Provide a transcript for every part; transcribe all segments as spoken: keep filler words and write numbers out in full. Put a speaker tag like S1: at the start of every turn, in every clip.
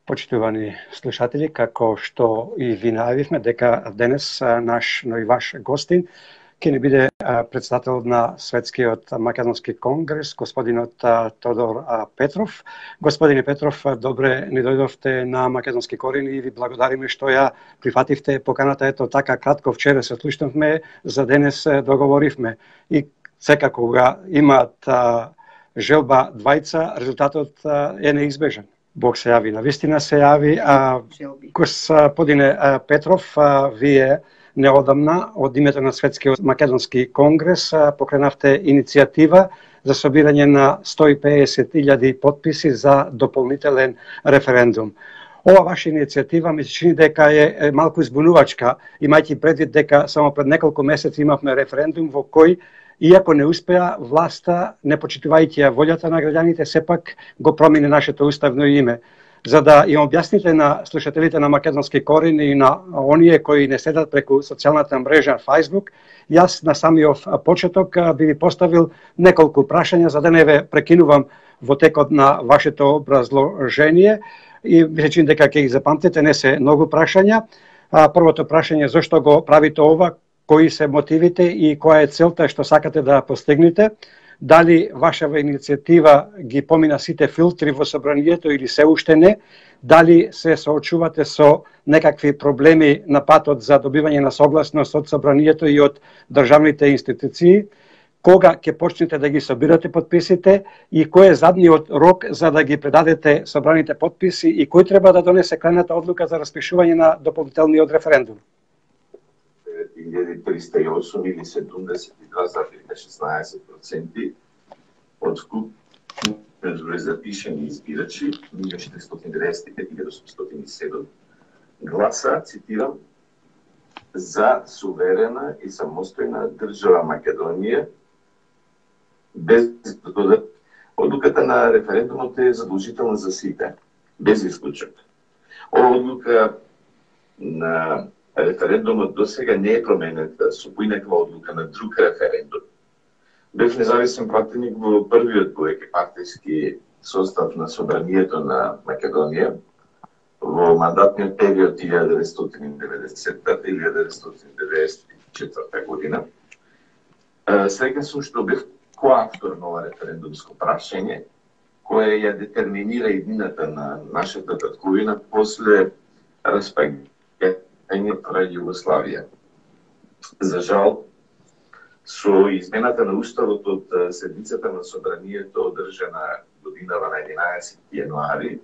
S1: Почитувани слушатели, како што и ви најавивме дека денес наш, но и ваш гостин ќе ни биде председател на Светскиот македонски конгрес, господинот Тодор Петров. Господине Петров, добре ни дојдовте на Македонски корени и ви благодариме што ја прифативте поканата. Ето така кратко вчера се слушнавме, за денес договоривме. И секако кога имаат желба двајца, резултатот е неизбежен. Бог се јави, навистина се јави. А, господине Петров, а, вие неодамна од името на Светскиот македонски конгрес покренавте иницијатива за собирање на сто и педесет илјади потписи за дополнителен референдум. Ова ваша иницијатива ми се чини дека е малку избунувачка, имајќи предвид дека само пред неколку месеци имавме референдум во кој, иако не успеа, власта, не почитувајќи ја волјата на граѓаните, сепак го промени нашето уставно име. За да им објасните на слушателите на Македонски корени и на оние кои не следат преку социјалната мрежа Facebook, јас на самиот почеток би ви поставил неколку прашања за да не ве прекинувам во текот на вашето образложение и ми се чини дека ќе ги запамтите, не се многу прашања. Првото прашање, зошто го правите ова, кои се мотивите и која е целта што сакате да постигнете? Дали вашава иницијатива ги помина сите филтри во собранието или се уште не? Дали се соочувате со некакви проблеми на патот за добивање на согласност од собранието и од државните институции? Кога ќе почнете да ги собирате потписите и кој е задниот рок за да ги предадете собраните потписи и кој треба да донесе крајната одлука за распишување на дополнителниот референдум?
S2: илјади триста и осум или седумдесет и два зарез шеснаесет проценти од вкупниот број запишани избирачи, милион четиристотини деветдесет и пет илјади осумстотини и седум, гласа, цитирам, за суверена и самостојна држава Македонија, без додат. Одлуката на референдумот е задолжителна за сите, без исклучок. Ова одлука на референдумот до сега не е променета со поинаква одлука на друг референдум. Бев независен пратеник во првиот двоекипартијски состав на собранието на Македонија во мандатниот период илјаде деветстотини деветдесета до илјаде деветстотини деветдесет и четврта година. Среќен сум што бев коавтор на ова референдумско прашање, кое ја детерминира иднината на нашата татковина после распаѓањето на Југославија. За жал, со измената на уставот од седмицата на собранието одржана годинава на единаесети јануари,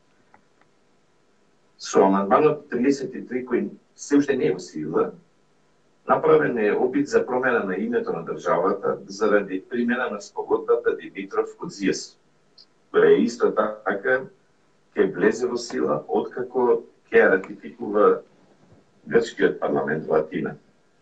S2: со амандманот триесет и три кој се уште не е во сила, направен е обид за промена на името на државата заради примена на спогодбата Димитров-Козијас, која исто така ќе влезе во сила откако ќе ја ратификува грчкиот парламент во Атина.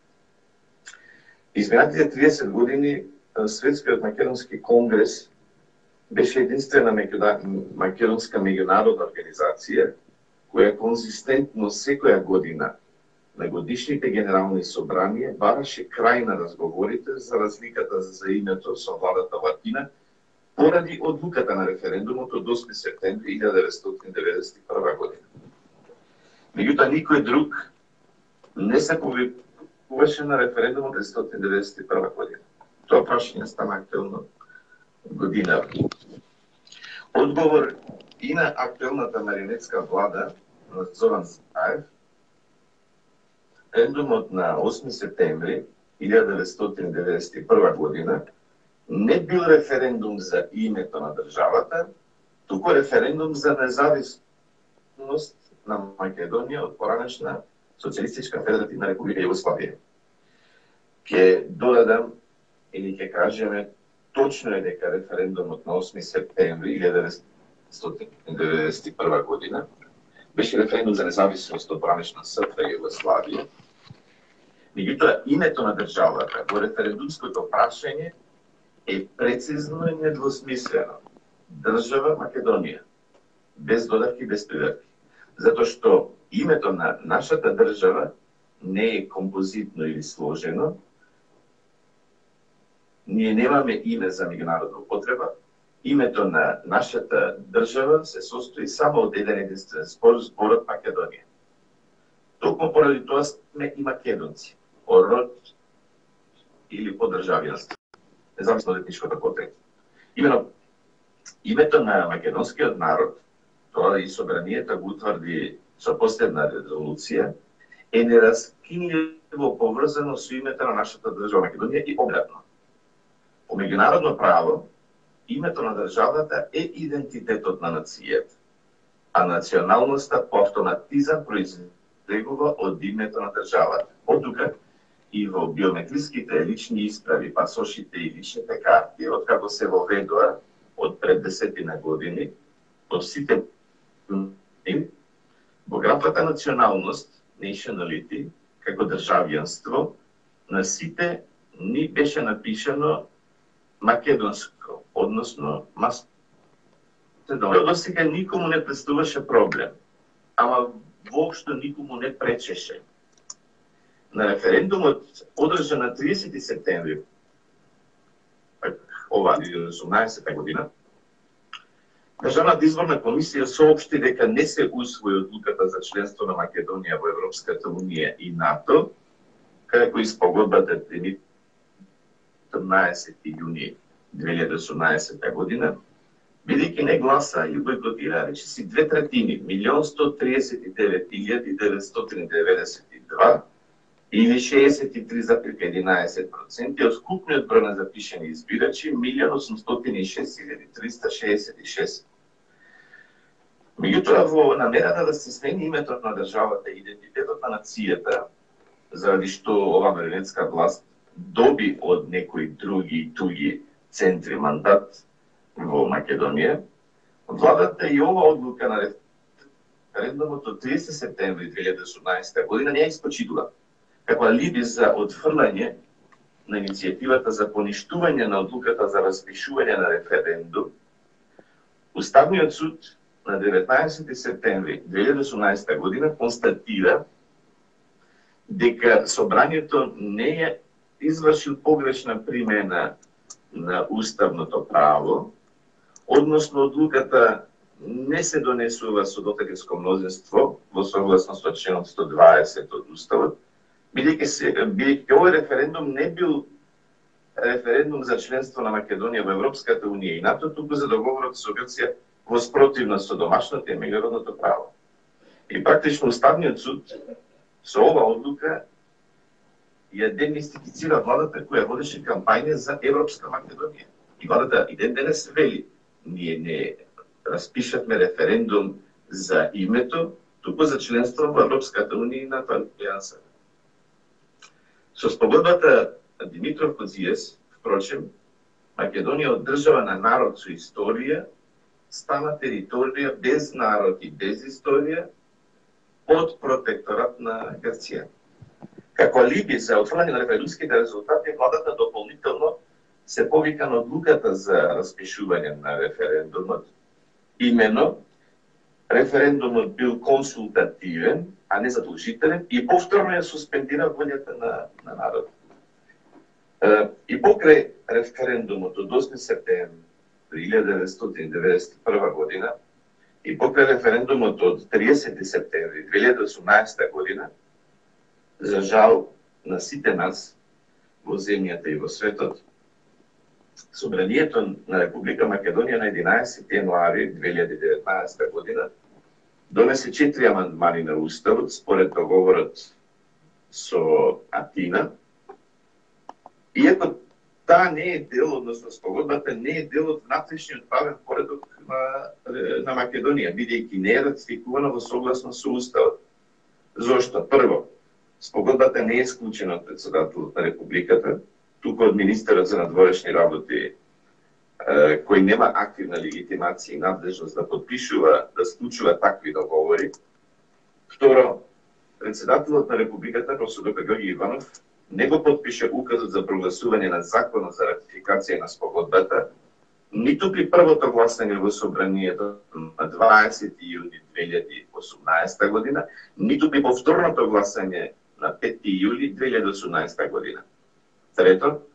S2: Изминатите триесет години Светскиот македонски конгрес беше единствена македонска меѓународна организација која конзистентно секоја година на годишните генерални собранија бараше крај на разговорите за разликата за името со владата во Атина поради одлуката на референдумот од осми септември илјаде деветстотини деветдесет и прва година. Меѓутоа никој друг не се повикуваше на референдумот деветстотини деветдесет и прва година. Тоа прашање стана актуелно година. Одговор и на актуелната марионетска влада на Зоран Заев, референдумот на осми септември илјаде деветстотини деветдесет и прва година не бил референдум за името на државата, туку референдум за независност на Македонија од поранешна Социјалистичка федеративна република Југославија. Ке додадам или ќе кажеме, точно е дека референдумот на осми септември илјаде деветстотини деветдесет и прва година беше референдум за независност од поранешна СФР Југославија. Меѓутоа, името на државата во референдумското прашање е прецизно и недвосмислено. Држава Македонија. Без додавки, без придавки. Затоа што името на нашата држава не е композитно или сложено. Ние немаме име за меѓународна употреба, името на нашата држава се состои само од еден единствен збор, зборот Македонија. Токму поради тоа сме и македонци, по род или по државјанство, независно од етничкото потрекло. Имено, името на македонскиот народ, тоа и собранието го утврди со последна резолуција, е нераскинливо поврзано со името на нашата држава Македонија и обратно. По меѓународно право, името на државата е идентитетот на нацијата, а националноста по автоматизам произлегува од името на државата. Од тука и во биометриските лични исправи, пасошите и личните карти, откако се воведоа од пред десетина години, во сите богатата националност, nationality, како државјанство, на сите ни беше напишано македонско, односно Македонија. До сега никому не представуваше проблем, ама воопшто никому не пречеше. На референдумот одржан на триесети септември ова две илјади и осумнаесета година, Државната изборна комисија соопшти дека не се усвои одлуката за членство на Македонија во Европската унија и НАТО, како и спогодбата четрнаесети јуни две илјади и осумнаесета година, бидејќи не гласа и бойкотира речиси две третини, милион сто триесет и девет илјади деветстотини деветдесет и два или шеесет и три зарез единаесет проценти од скупниот број на запишани избирачи, милион осумстотини и шест илјади триста шеесет и шест. Меѓутоа, во намерата да се смени името на државата и идентитетот на нацијата, заради што ова марионетска власт доби од некои други туги центри мандат во Македонија, владата и ова одлука на референдумот од триесети септември две илјади и осумнаесета година не ја испочитува, како алиби за отфрлање на иницијативата за поништување на одлуката за распишување на референдум. Уставниот суд на деветнаесети септември две илјади и осумнаесета година констатира дека собранието не е извршил погрешна примена на уставното право, односно одлуката не се донесува со двотретинско мнозинство во согласност со членот сто дваесет од уставот, бидејќи овој референдум не бил референдум за членство на Македонија во Европската унија и НАТО, туку за договорот со Грција во спротивност со домашното и меѓународното право. И практично Уставниот суд со ова одлука ја демистифицира владата која водеше кампања за Европска Македонија. И владата и ден денес вели, ние не распишавме референдум за името, туку за членство во Европската унија и НАТО алијанса. Со спогодбата Димитров Козијес, впрочем, Македонија од држава на народ со историја стана територија без народ и без историја под протекторат на Грција. Како алиби за отфрлање на референдумските резултати, владата дополнително се повика на одлуката за распишување на референдумот. Имено, референдумот бил консултативен, а не задолжителен, и повторно ја суспендира волјата на, на народот. И покрај референдумот од осми септември илјада деветстотини деветдесет и прва година и покрај референдумот од триесети септември две илјади и осумнаесета година, за жал на сите нас во земјата и во светот, Собранието на Република Македонија на единаесети јануари две илјади и деветнаесета година донесе четири амандмани на Уставот според договорот со Атина, иако таа не е дел, односно спогодбата не е дел од внатрешниот правен поредок на, на Македонија, бидејќи не е ратификувана во согласност со Уставот. Зошто? Прво, спогодбата не е склучена од председателот на Републиката, туку од министерот за надворешни работи, кој нема активна легитимација и надлежност да подпишува, да склучува такви договори. Второ, председателот на Републиката, професор доктор Георги Иванов, не го подпише указот за прогласување на законот за ратификација на спогодбата, ниту при првото гласање во собранието на дваесети јуни две илјади и осумнаесета година, ниту при повторното гласање на пети јули две илјади и осумнаесета година. Трето,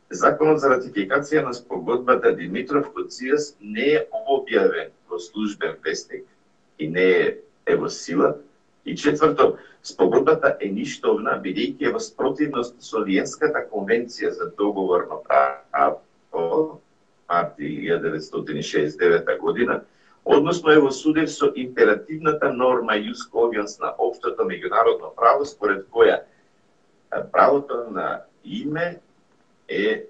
S2: Законот за ратификација на спогодбата Димитров-Коцијас не е објавен во службен вестник и не е во сила. И четврто, спогодбата е ништовна, бидејќи е во спротивност со Виенската конвенција за договорно право, март илјада деветстотини шеесет и девета година, односно е во судев со императивната норма ius cogens на општото меѓународно право, според која правото на име е, е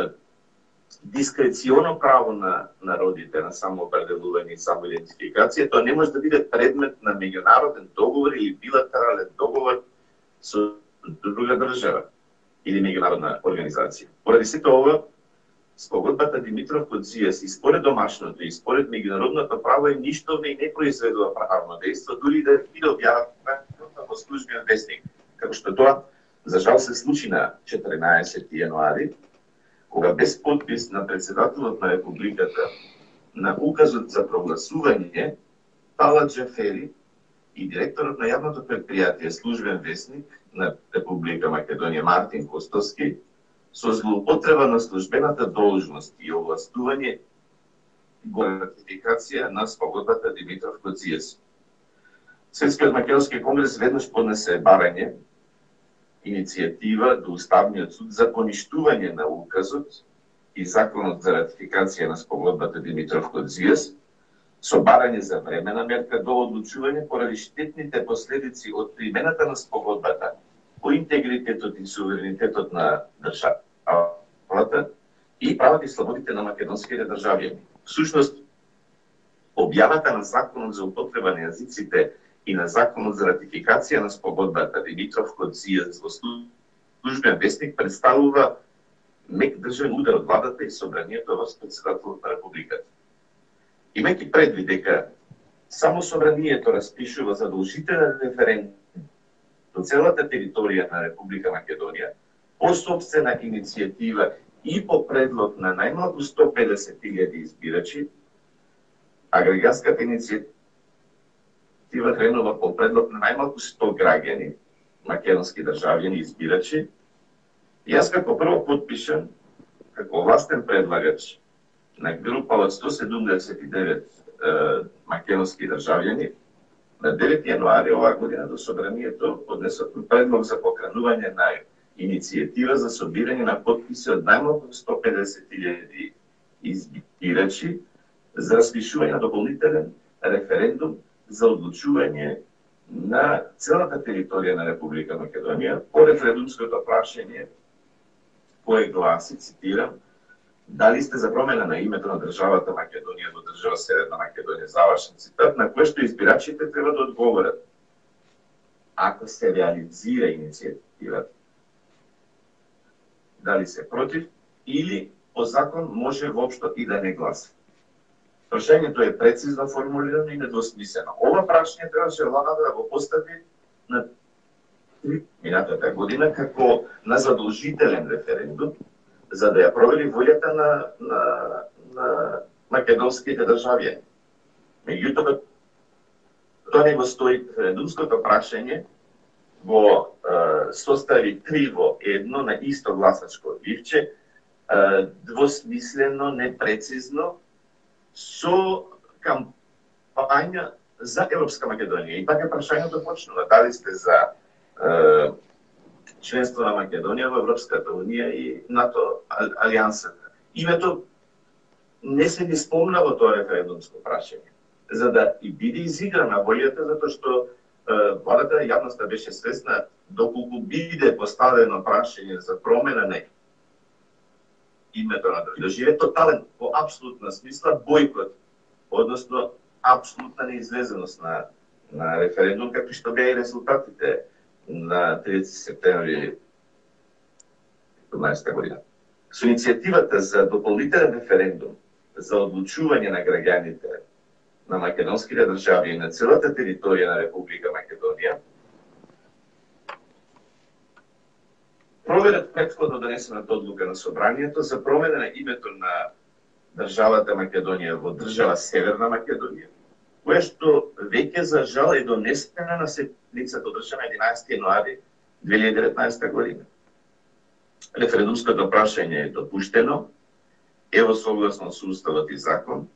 S2: дискреционо право на народите на самоопределување и самоидентификација. Тоа не може да биде предмет на меѓународен договор или билатерален договор со друга држава или меѓународна организација. Поради сето ова, спогодбата Димитров-Коцијас и според домашното и според меѓународното право е ништовна и не произведува правно дејство, дури да биде објавена во службен вестник, како што тоа за жал се случи на четрнаесети јануари, кога без подпис на председателот на Републиката на указот за прогласување, Талат Џафери и директорот на јавното предпријатие Службен вестник на Република Македонија Мартин Костовски со злоупотреба на службената должност и овластување го ратификација на спогодбата Димитров-Коцијас. Светскиот македонски конгрес веднаш поднесе барање иницијатива до Уставниот суд за поништување на указот и законот за ратификација на спогодбата Димитров-Коцијас со барање за времена мерка до одлучување поради штетните последици од примената на спогодбата по интегритетот и суверенитетот на државата и правата и слободите на македонските државјани. Всушност, објавата на законот за употреба на јазиците и на законот за ратификација на спогодбата Димитров-Коцијас во службен вестник представува мек државен удар од владата и собранието во председателот на Републиката. Имајќи предвид дека само собранието распишува задолжителен референдум до целата територија на Република Македонија по сопствена иницијатива и по предлог на најмалку сто педесет илјади избирачи, а граѓанската иницијатива тренува по предлог на најмалку сто граѓани, македонски државјани избирачи. Јас како прво подпишам, како властен предлагач на група од сто седумдесет и девет е, македонски државјани, на девети јануари оваа година до собранието поднесот предлог за покранување на иницијатива за собирање на подписи од најмалку сто педесет илјади избирачи за распишување на дополнителен референдум за одлучување на целата територија на Република Македонија по референдумското прашање кое гласи, цитирам, дали сте за промена на името на државата Македонија во држава Северна Македонија, завршен цитат, на кое што избирачите треба да одговорат. Ако се реализира иницијативата, дали се против или по закон може воопшто и да не гласи. Прашањето е прецизно формулирано и недвосмислено. Ова прашање требаше владата да го постави на минатата година како на задолжителен референдум, за да ја провери волјата на, на, на македонските државјани. Меѓутоа, тоа не го стои. Референдумското прашање го е, состави криво едно на исто гласачко ливче, е, двосмислено, непрецизно, со кампања за Европска Македонија. И така прашањето почнува. Дали сте за е, членство на Македонија во Европската Унија и НАТО алијансата. Името не се ни спомна во тоа референдумско прашање, за да и биде изиграна волјата, затоа што е, владата и јавноста беше свесна доколку биде поставено прашање за промена на името на држава. Доживе тотален, по апсолутна смисла, бојкот, односно апсолутна неизвезеност на, на референдум, какви што беа и резултатите на триесети септември еднаесетта година. Со иницијативата за дополнителен референдум за одлучување на граѓаните на македонските држави и на целата територија на Република Македонија, проверат претходно донесената одлука на собранието за промена на името на државата Македонија во држава Северна Македонија, која што веќе за жал е донесена на седницата одржана единаесети јануари две илјади и деветнаесетта година. Референдумското прашање е допуштено, ево согласно со уставот и закон,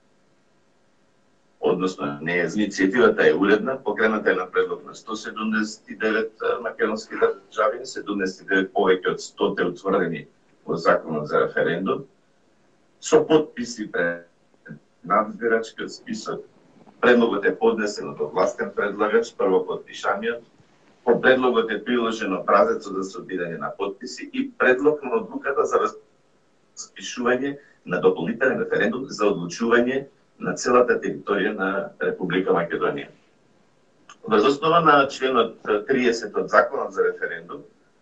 S2: односно не е, иницијативата е уредна, покрената е на предлог на сто седумдесет и девет македонски држави, седумдесет и девет повеќе од сто утврдени во законот за референдум, со потписи пред надбирачкиот список. Предлогот е поднесен од овластен предлагач, прво подпишаниот. По предлогот е приложено образецот за собирање на потписи и предлог на одлуката за распишување на дополнителен референдум за одлучување на целата територија на Република Македонија. Врз основа на членот триесет од Законот за референдум,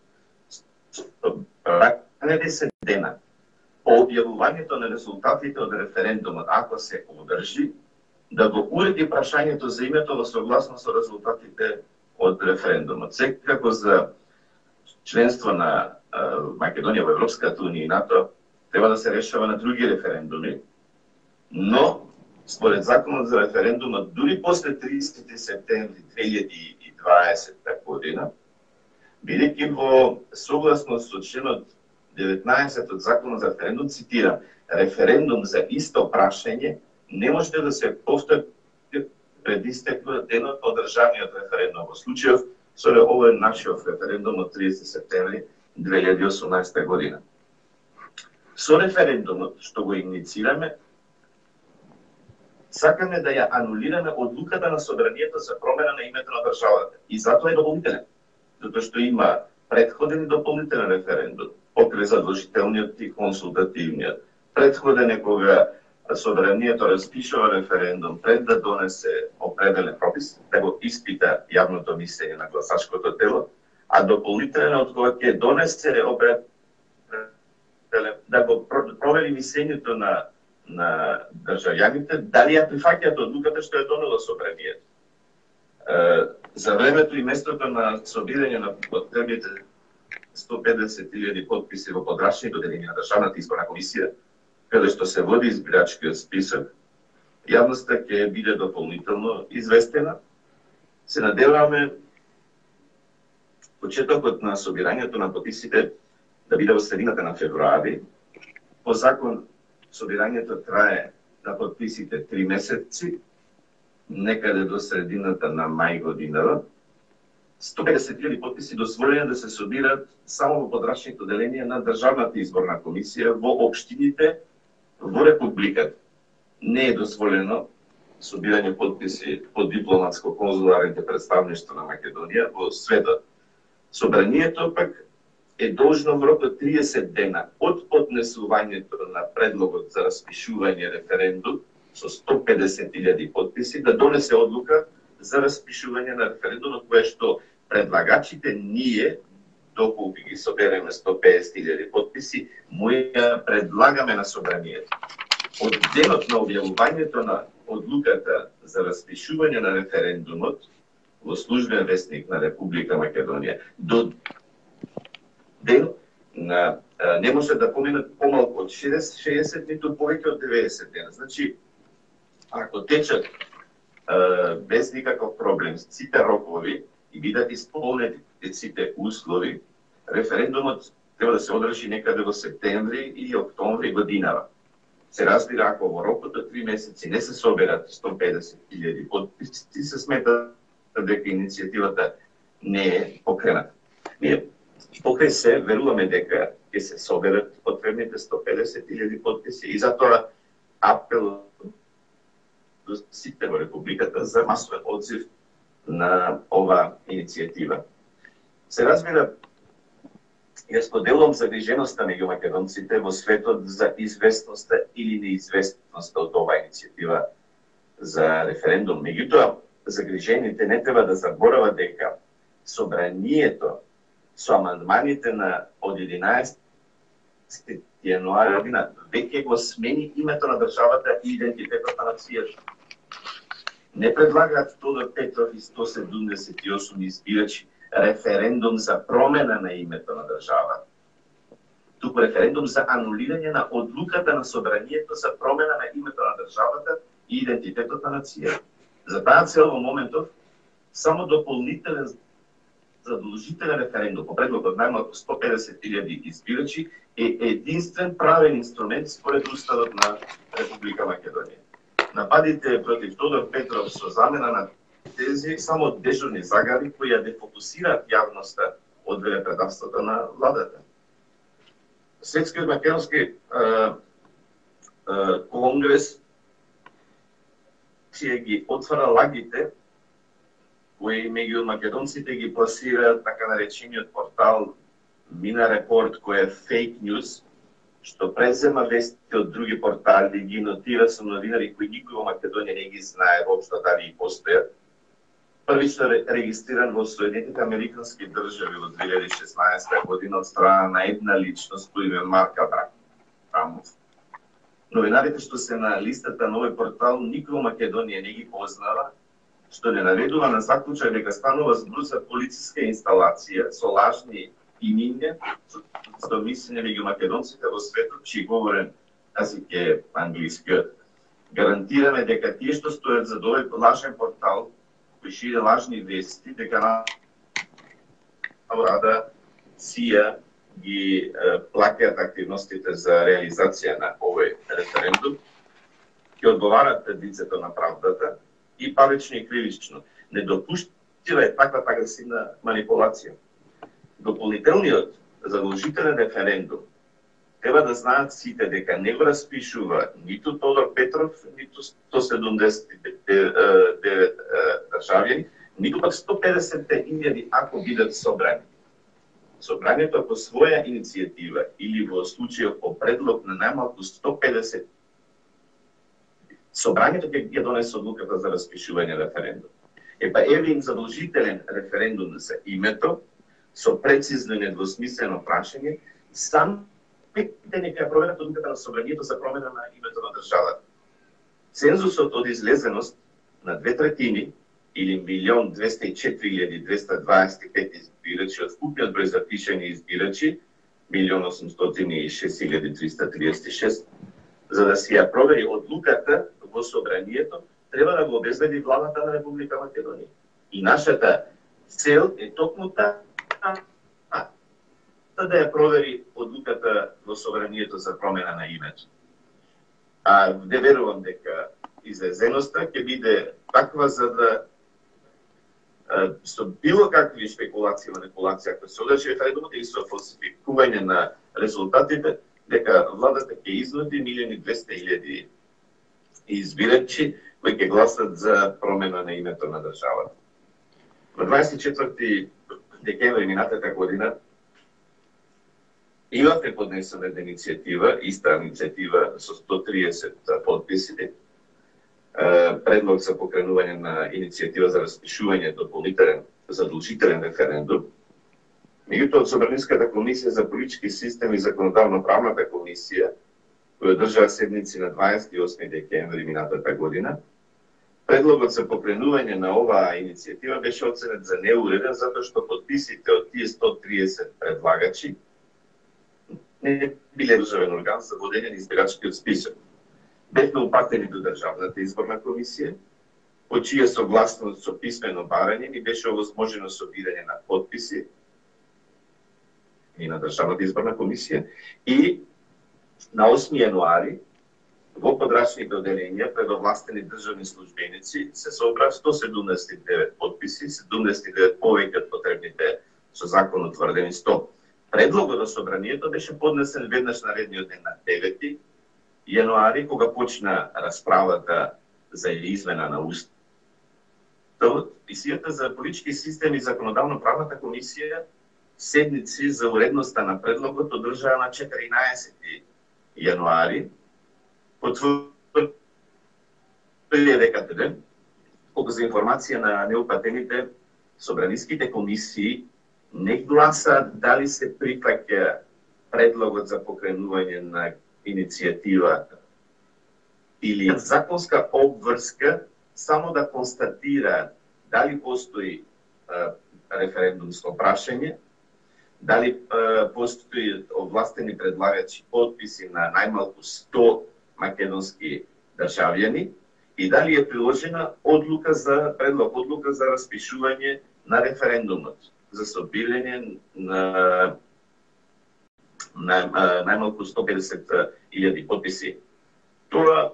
S2: десет дена по објавувањето на резултатите од референдумот, ако се одржи, да го уреди прашањето за името во согласно со резултатите од референдумот. Секако за членство на Македонија во Европската унија и НАТО треба да се решава на други референдуми, но според Законот за референдумот, дури после тридесети септември две илјади и дваесетта година, бидејќи во согласно со членот деветнаесет од Законот за референдум, цитирам, референдум за исто прашање не може да се повтори пред истекот денот од одржаниот референдум. Во случајов со овој нашиот референдум од тридесети септември две илјади и осумнаесета година. Со референдумот што го инициираме, сакаме да ја анулираме одлуката на собранието за промена на името на државата. И затоа е дополнителен. Затоа што има предходен и дополнителен референдум, покрај задолжителниот и консултативниот. Предходен е кога собранието распишува референдум пред да донесе определен пропис, да го испита јавното мислење на гласачкото тело, а дополнителен од кога ќе донесе определен да го провери мислењето на на државјаните, дали ја прифаќаат одлуката што е донело собранието. За времето и местото на собирање на потребните сто педесет илјади потписи во подрачното делење на Државната изборна комисија, каде што се води избирачкиот список, јавноста ќе биде дополнително известена. Се надеваме почетокот на собирањето на потписите да биде во средината на февруари. По закон собирањето трае на потписите три месеци, некаде до средината на мај годинава. сто педесет илјади потписи дозволени да се собираат само во подрачното делење на Државната изборна комисија во општините во Републиката. Не е дозволено собирање потписи по дипломатско-конзуларните представништва на Македонија во светот. Собранието пак е должно во рок од триесет дена од поднесувањето на предлогот за распишување референдум со сто педесет илјади потписи да донесе одлука за распишување на референдумот, кое што предлагачите ние, доколку ги собереме сто педесет илјади потписи, му ја предлагаме на собранието. Од денот на објавувањето на одлуката за распишување на референдумот во службен вестник на Република Македонија до ден на не може да поминат помалку од шеесет ниту повеќе од деветдесет дена. Значи, ако течат без никаков проблем сите рокови и бидат исполнети сите услови, референдумот треба да се одржи некаде во септември и октомври годинава. Се разбира, ако во рокот од три месеци не се соберат сто педесет илјади потписи, се смета дека иницијативата не е покрената. Ние покрај се веруваме дека ќе се соберат потребните сто педесет илјади потписи и затоа апел до сите во Републиката за масовен одзив на ова иницијатива. Се разбира, ја споделувам загриженоста меѓу македонците во светот за известноста или неизвестноста од оваа иницијатива за референдум. Меѓутоа, загрижените не треба да заборават дека собранието со амандманите на од единаесети јануари година веќе го смени името на државата и идентитетот на нацијата. Не предлагаат Тодор Петров и сто седумдесет и осум избирачи референдум за промена на името на државата, туку референдум за анулирање на одлуката на собранието за промена на името на државата и идентитетот на нацијата. За таа цел во моментов само дополнителен задолжителен референдум по предлог од најмалку сто педесет илјади избирачи е единствен правен инструмент според Уставот на Република Македонија. Нападите против Тодор Петров со замена на тези само дежурни загави кои ја дефокусираат јавноста од велепредавството на владата. Светскиот македонски конгрес ќе ги отвара лагите кои меѓу македонците ги пласира така наречениот портал Мина Репорт, кој е фейк ньюс, што презема вести од други портали, ги нотира со новинари кои никој во Македонија не ги знае воопшто дали и постојат. Првично регистриран во Соединетите Американски држави во две илјади и шеснаесета година од страна на една личност по име Марк Абрамов. Новинарите што се на листата на овој портал никој во Македонија не ги познава, што не наведува на заклучок дека станува збор за полициска инсталација со лажни имиња, со мислење меѓу македонците во светот, чиј говорен јазик е англискиот. Гарантираме дека тие што стојат за овој лажен портал, кој шири лажни вести, дека на Рада Сија ги плаќаат активностите за реализација на овој референдум, ќе одговарат пред лицето на правдата и парично и кривично. Недопуштива е таква агресивна манипулација. Дополнителниот задолжителен референдум треба да знаат сите дека не го распишува ниту Тодор Петров, ниту сто седумдесет и девет државјани, ниту пак сто педесет илјади ако бидат собрани. Собранието по своја иницијатива или во случајот по предлог на најмалку сто педесет собранието ќе ги донесе одлуката за распишување референдум. Епа еве им задолжителен референдум за името, со прецизно и недвосмислено прашање, самите нека проверат одлуката на собранието за промена на името на државата. Цензусот од излезеност на две третини или милион двеста и четири илјади двеста дваесет и пет избирачи од вкупниот број запишани избирачи, милион осумстотини и шест илјади триста триесет и шест, за да се ја провери одлуката во собранието, треба да го обезбеди владата на Република Македонија. И нашата цел е токму таа, да ја провери одлуката во собранието за промена на името. А не верувам дека излезеноста ќе биде таква за да со било какви спекулации, манипулации, ако се одржи референдумот или со фалсификување на резултатите, дека владата ќе изнуди милиони двеста илјади избирачи кои ќе гласат за промена на името на државата. Во дваесет и четврти декември минатата година имате поднесена една иницијатива, иста иницијатива со сто триесет подписи, предлог за покренување на иницијатива за распишување дополнителен задолжителен референдум. Меѓутоа, од Собраниската комисија за политички систем и законодавно-правната комисија, која одржаа седници на дваесет и осми декември минатата година, предлогот за покренување на оваа иницијатива беше оценет за неуреден, затоа што подписите од тие сто триесет предлагачи не биле државен орган за водење на избирачкиот список. Бевме упатени до Државната изборна комисија, по чија согласност со писмено барање ни беше овозможено собирање на подписи и на Државната изборна комисија и на осми јануари во подрачните оделенија пред овластени државни службеници се собра сто седумдесет и девет подписи, седумдесет и девет повеќе од потребните со закон утврдени сто. Предлогот на собранието беше поднесен веднаш наредниот ден на девети јануари, кога почна расправата за измена на Уставот. Комисијата за политички систем и законодавно-правната комисија седници за уредноста на предлогот одржаа на четиринаесети јануари, потврдија дека ден, колку за информација на неупатените, собраниските комисии не гласа дали се прифаќа предлогот за покренување на иницијатива или законска обврска само да констатира дали постои а, референдумско прашање, дали а, постои овластени предлагачи подписи на најмалку сто македонски државјани и дали е приложена одлука за предлог одлука за распишување на референдумот. за собирање на, на најмалку сто педесет илјади подписи. Тоа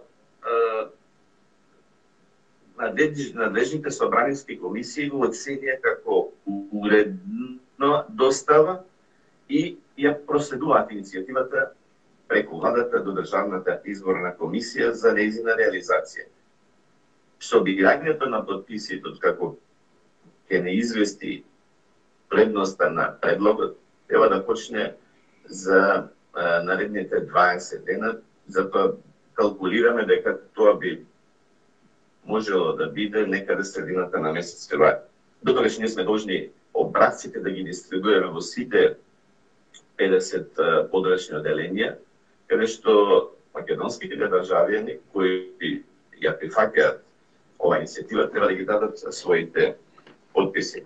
S2: надлежните собранински комисии го оценија како уредно достава и ја проследуваат иницијативата преку владата до Државната изборна комисија за нејзина реализација. Собирањето на подписите, како ќе не извести предноста на предлогот, треба да почне за а, наредните дваесет дена, затоа калкулираме дека тоа би можело да биде некаде средината на месец февруари. Дотогаш ние сме должни образците да ги дистрибуираме во сите педесет подрачни оделенија, каде што македонските државјани кои ја прифаќаат ова иницијатива треба да ги дадат своите подписи.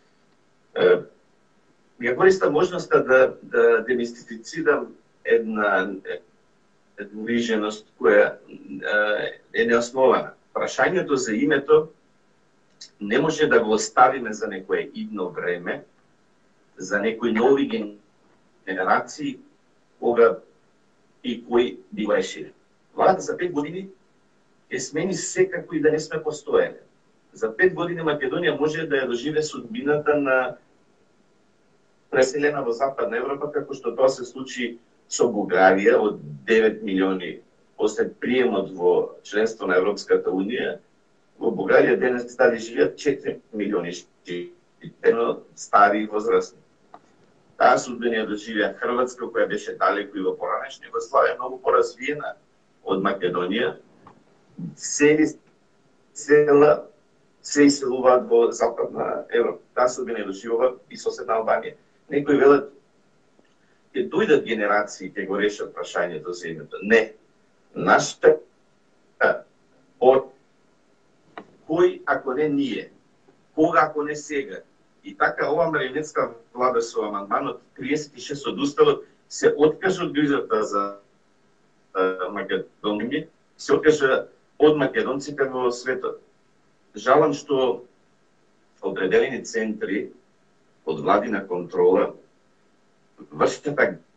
S2: Ја користам можноста да, да демистифицирам една движеност која е неоснована. Прашањето за името не може да го оставиме за некое идно време, за некои нови генерации, кога и кои би го решили. Владата за пет години ќе смени секако и да не сме постоеле. За пет години Македонија може да ја доживе судбината на преселена во Западна Европа, како што тоа се случи со Бугарија од девет милиони после приемот во членство на Европската Унија. Во Бугарија денес стари живеат четири милиони жители, стари и возрастни. Таа судбина ја доживеа Хрватска, која беше далеку и во поранешна Југославија, многу поразвиена од Македонија. Сели села се иселуваат во Западна Европа. Таа судбина ја доживува и соседна Албанија. Некои велат, ќе дојдат генерации, ќе го решат прашањето за името. Не. Нашата од кој ако не ние, кога ако не сега. И така ова марионетска влада со амандманот триесет и шест од Уставот се откажа од грижата за Македонија, се откажа од македонците во светот. Жалам што определени центри од владина контрола вршат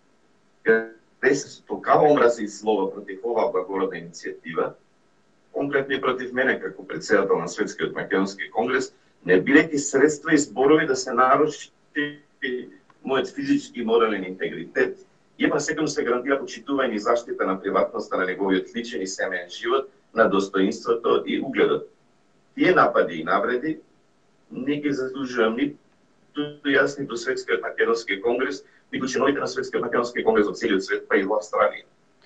S2: агресија, толкава омраза и злоба против оваа благородна иницијатива, конкретно и против мене како председател на Светскиот македонски конгрес, не бидејќи средства и зборови да се наруши мојот физички и морален интегритет, има секој се гарантира почитување и заштита на приватноста на неговиот личен и семеен живот, на достоинството и угледот. Тие напади и навреди не ги заслужувам ниту јас, ниту Светскиот македонски конгрес, ниту членовите на Светскиот македонски конгрес од целиот свет, па и во Австралија.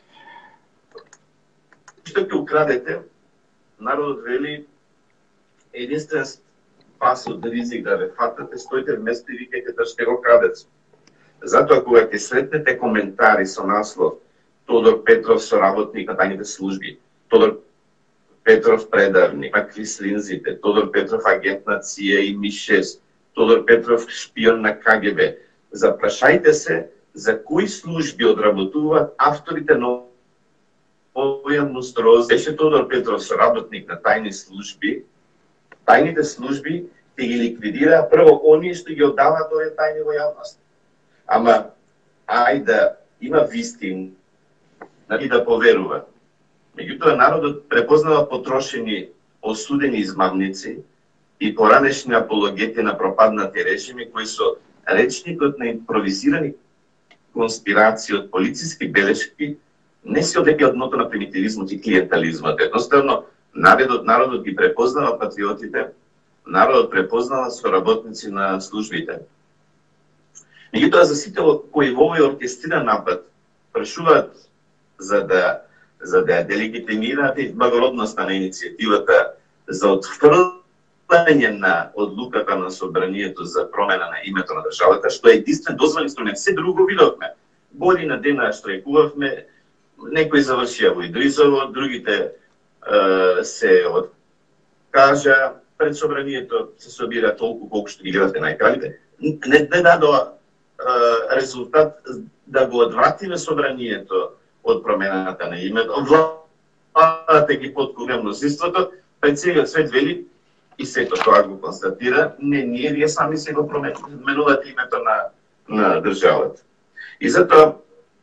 S2: Што ќе украдете, народот вели, единствен спас од ризик да ве фатате, стоите вместо и викајте држте го крадец. Затоа кога ќе сретнете коментари со наслов Тодор Петров соработник на тајните служби, Тодор Петров предавник, какви слинзите, Тодор Петров агент на ЦИА и Ми шест, Тодор Петров шпион на Ка Ге Бе. Запрашајте се за кои служби одработуваат авторите на овоја монструоз. Беше Тодор Петров соработник на тајни служби, тајните служби ќе ги ликвидира прво оние што ги оддаваат овие тајни во јавност. Ама ај да има вистин и да поверува. Меѓутоа народот препознава потрошени, осудени измамници и поранешни апологети на пропаднати режими кои со речникот на импровизирани конспирации од полициски белешки не се одека од дното на примитивизмот и клиентализмот. Едноставно, народот, народот ги препознава патриотите, народот препознава соработници на службите. Меѓутоа, за сите кои во овој оркестриран напад прашуваат за да за да ја делегитимираат и благородноста на иницијативата за отфрлање на одлуката на собранието за промена на името на државата, што е единствен дозволен инструмент. Се друго видовме. Година дена штрајкувавме, некои завршија во Идризово, другите е, се откажа, пред собранието се собира толку колку што ги гледате на екраните. Не, не дадоа резултат да го одвратиме собранието од промената на името. Владата ги подкупува мнозинството, пред целиот свет вели и сето тоа го констатира, не ние, вие сами се го променувате името на, на државата. И затоа,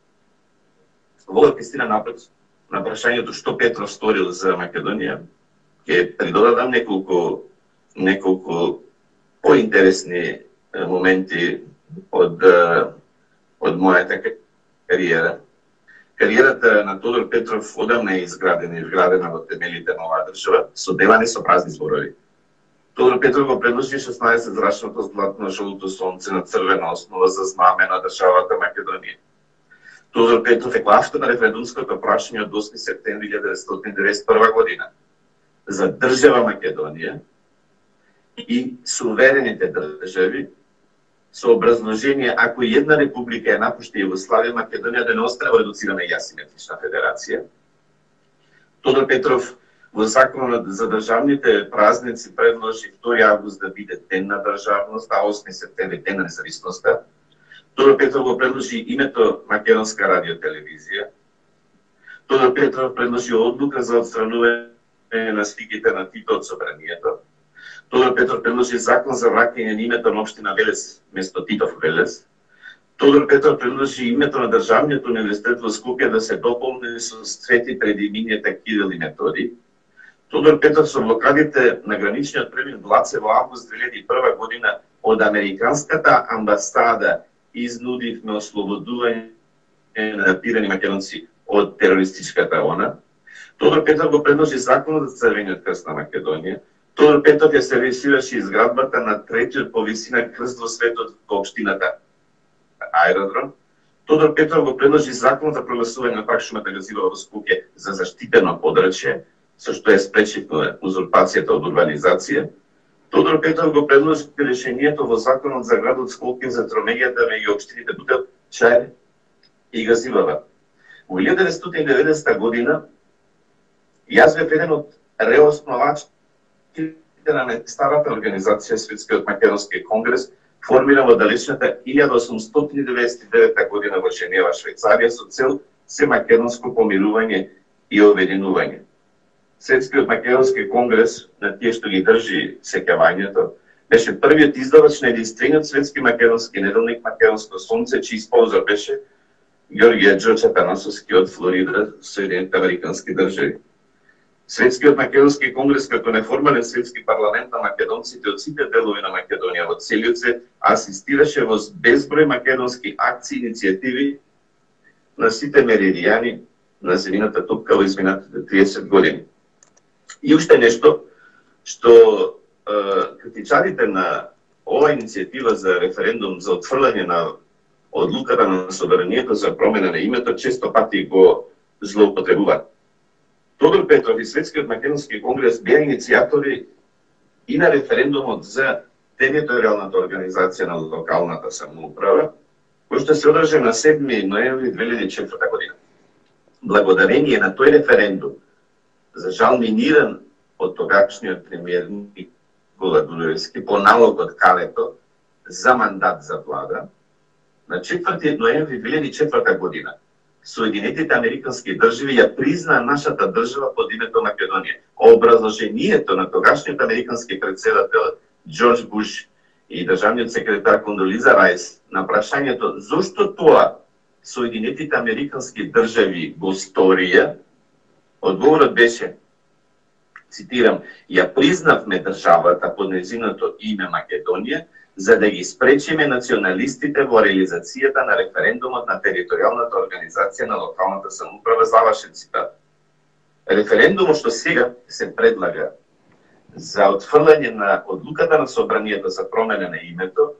S2: во да пистина напред, на прашањето што Петров сторил за Македонија, ќе придодадам неколку, неколку поинтересни моменти од, од мојата кариера. Кариерата на Тодор Петров одамна е изградена и вградена во темелите на оваа држава, со девани со празни зборови. Тодор Петров го предложи шеснаесет зрачното златно жолто сонце на црвена основа за знаме на државата Македонија. Тодор Петров е главта на референдумското прашање од осми септември илјада деветстотини деветдесет и прва година за држава Македонија и суверените држави, со образложение ако една република ја напушти Југославија, Македонија да не остане во редуцирана и асиметрична федерација. Тодор Петров во законот за државните празници предложи втори август да биде ден на државност, а осми септември ден на независноста. Тодор Петров го предложи името Македонска радиотелевизија. Тодор Петров предложи одлука за отстранување на сликите на Тито од собранието. Тодор Петров предложи закон за враќање на името на општина Велес место Титов Велес. Тодор Петров предложи името на Државниот универзитет во Скопје да се дополни со свети предимињата Кирил и Методи. Тодор Петров со блокадите на граничниот премин Блаце во август две илјади и прва година од Американската амбасада изнудивме ослободување на пирани македонци од терористичката ОНА. Тодор Петров го предложи законот за Црвениот крст на Македонија. Тодор Петров ја сервисираше изградбата на третиот по висина крст во светот во општината Аеродром. Тодор Петров го предложи закон за прогласување на парк шумата Газива во Скопје за заштитено подрачје, со што е спречено узурпацијата од урбанизација. Тодор Петров го предложи решението во законот за градот Скопје за тромеѓата меѓу општините Бутел, Чаир и Газивава. Во илјада деветстотини и деветдесета година јас бев еден од реосновачите на старата организација Светскиот македонски конгрес, формиран во далечната илјада осумстотини деветдесет и девета година во Женева, Швајцарија, со цел се македонско помирување и обединување. Светскиот македонски конгрес, на тие што ги држи сеќавањето, беше првиот издавач на единствениот светски македонски неделник Македонско сонце, чиј спонзор беше Ѓорѓе Џорџ Атанасовски од Флорида, Соединетите американски држави. Светскиот македонски конгрес како неформален светски парламент на македонците од сите делови на Македонија во целиот свет асистираше во безброј македонски акции и иницијативи на сите меридијани на земјината топка во изминатите триесет години. И уште нешто што е, критичарите на оваа иницијатива за референдум за отфрлање на одлуката на собранието за промена на името често пати го злоупотребуваат. Тодор Петров и Светскиот македонски конгрес беа иницијатори и на референдумот за територијалната организација на локалната самоуправа, кој што се одржа на седми ноември две илјади и четврта година. Благодарение на тој референдум, за жал миниран од тогашниот премиер Никола Груевски по налог од Калето за мандат за влада, на четврти ноември две илјади и четврта година Соединетите американски држави ја призна нашата држава под името Македонија. Образложението на тогашниот американски председател Џорџ Буш и државниот секретар Кондолиза Рајс на прашањето зошто тоа Соединетите американски држави го сторија, одговорот беше, цитирам, ја признавме државата под нејзиното име Македонија, за да ги спречиме националистите во реализацијата на референдумот на територијалната организација на локалната самоуправа, завршен цитат. Референдумот што сега се предлага за отфрлање на одлуката на собранието за промена на името,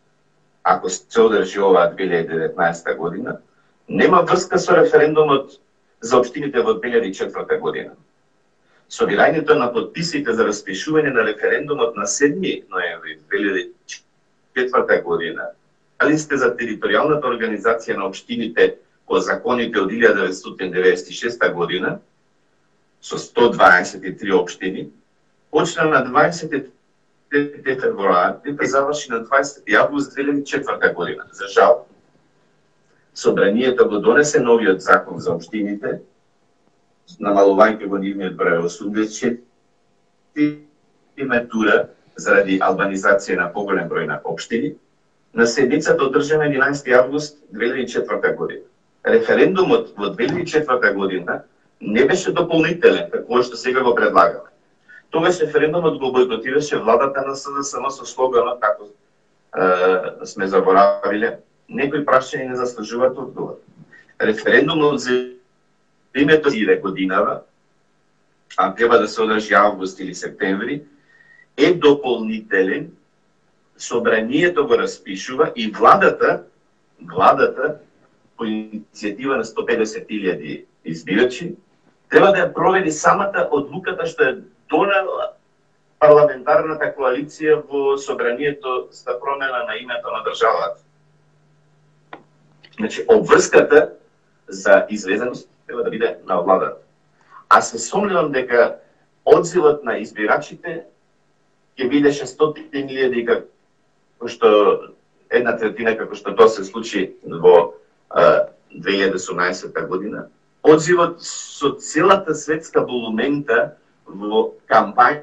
S2: ако се одржи оваа две илјади и деветнаесета година, нема врска со референдумот за општините во две илјади и четврта година. Собирањето на подписите за распишување на референдумот на седми ноември две илјади и четврта година, дали сте за територијалната организација на општините по законите од илјада деветстотини деветдесет и шеста година, со сто дваесет и три општини, почна на дваесет и трети февруари, па заврши на дваесети август две илјади и четврта година. За жал, собранието го донесе новиот закон за општините, намалувајќи го нивниот број осумдесет и четири името заради албанизација на поголем број на општини, на седницата одржана единаесети август две илјади и четврта година. Референдумот во две илјади и четврта година не беше дополнителен, како што сега го предлагаме. Тогаш референдумот го бойкотираше владата на СДСМ со слоганот, како е, сме заборавиле, некои прашања не заслужуваат одговор. Референдумот за името и годинава, а треба да се одржи август или септември, е дополнителен, собранието го распишува и владата, владата по иницијатива на сто педесет илјади избирачи, треба да ја проведи самата одлуката што е донела парламентарната коалиција во собранието за промена на името на државата. Значи, обврската за извезеност треба да биде на владата. А се сомневам дека одзивот на избирачите ќе биде шестстотини илјади, како што една третина, како што тоа се случи во две илјади и осумнаесетта година. Одзивот со целата светска болумента во кампања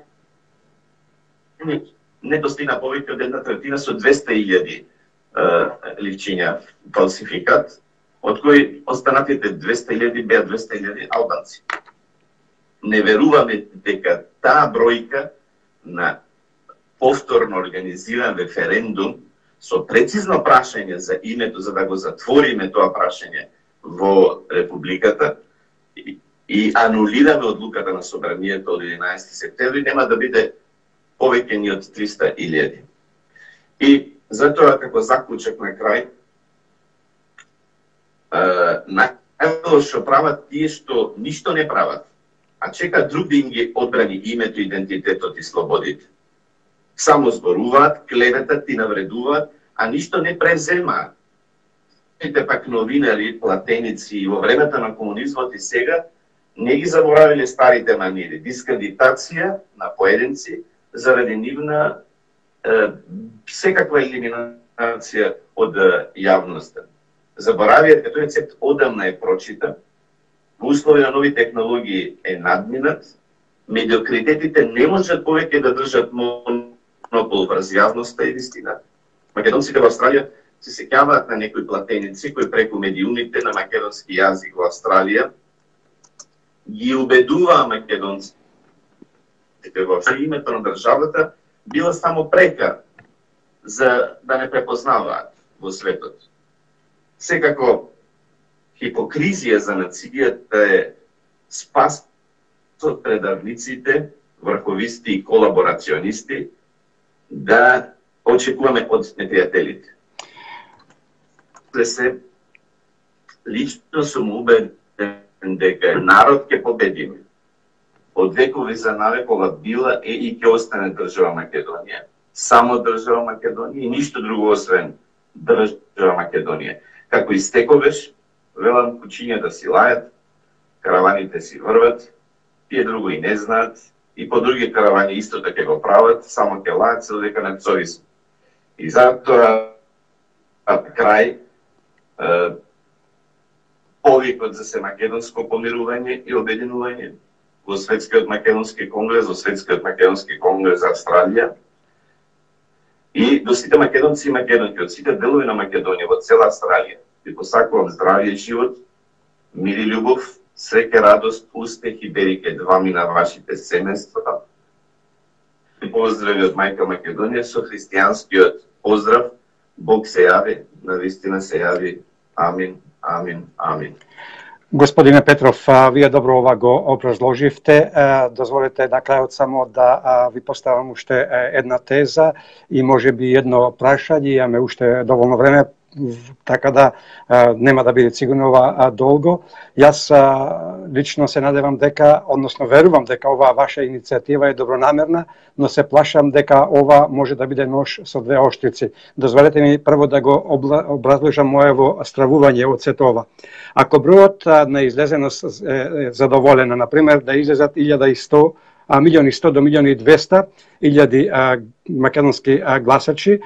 S2: не достигна повеќе од една третина со двесте илјади ливчиња фалсификат, од кои останатите двесте илјади беа двесте илјади албанци. Не веруваме дека таа бројка на повторно организиран референдум со прецизно прашање за името, за да го затвориме тоа прашање во Републиката и, и анулираме одлуката на собранието од единаесети септември, нема да биде повеќе ни од триста илјади. И затоа, како заклучок на крај, најлошо прават тие што ништо не прават, а чека друг да им ги одбрани името, идентитетот и слободите. Само зборуваат, клеветат и навредуваат, а ништо не преземаат. Ете пак новинари, платеници и во времето на комунизмот и сега не ги заборавиле старите манири. Дискредитација на поединци заради нивна е, секаква елиминација од јавноста. Заборавијат дека тој рецепт одамна е прочитан, во услови на нови технологии е надминат, медиокритетите не можат повеќе да држат монопол врз јавноста и вистината. Македонците во Австралија се сеќаваат на некои платеници кои преку медиумите на македонски јазик во Австралија ги убедуваа македонците во името на државата била само прека за да не препознаваат во светот. Секако хипокризија за нацијата е спас од предавниците, врховисти и колаборационисти да очекуваме од непријателите. Се, лично сум убеден дека народ ќе победиме. Од векови за навекова била е и ќе остане држава Македонија. Само држава Македонија и ништо друго освен држава Македонија. Како истековеш, велам кучиња да си лајат, караваните си врват, тие друго и не знаат, и по други каравани исто така го прават, само ќе лајат се додека не псовисме. И затоа крај повикот за се македонско помирување и обединување во Светскиот македонски конгрес, во Светскиот македонски конгрес за Австралија и до сите македонци и македонки од сите делови на Македонија во цела Австралија. Ви посакувам здравје и живот, мир и љубов, среќа, радост, успех и береке двами на вашите семејства. И поздрави од мајка Македонија со христијанскиот поздрав. Бог се јави, навистина се јави. Амин, амин, амин.
S1: Господине Петров, вие добро ова го образложивте. Дозволете на крајот само да ви поставам уште една теза и можеби едно прашање. Имаме уште доволно време, така да нема да биде сигурно ова долго. Јас лично се надевам дека, односно верувам дека оваа ваша иницијатива е добронамерна, но се плашам дека ова може да биде нож со двеоштрици. Дозволете ми прво да го образложам моево стравување од сето ова. Ако бројот на излезеност е задоволена, например, да излезат илјада и сто, а милиони сто до милиони и двеста илјади македонски гласачи,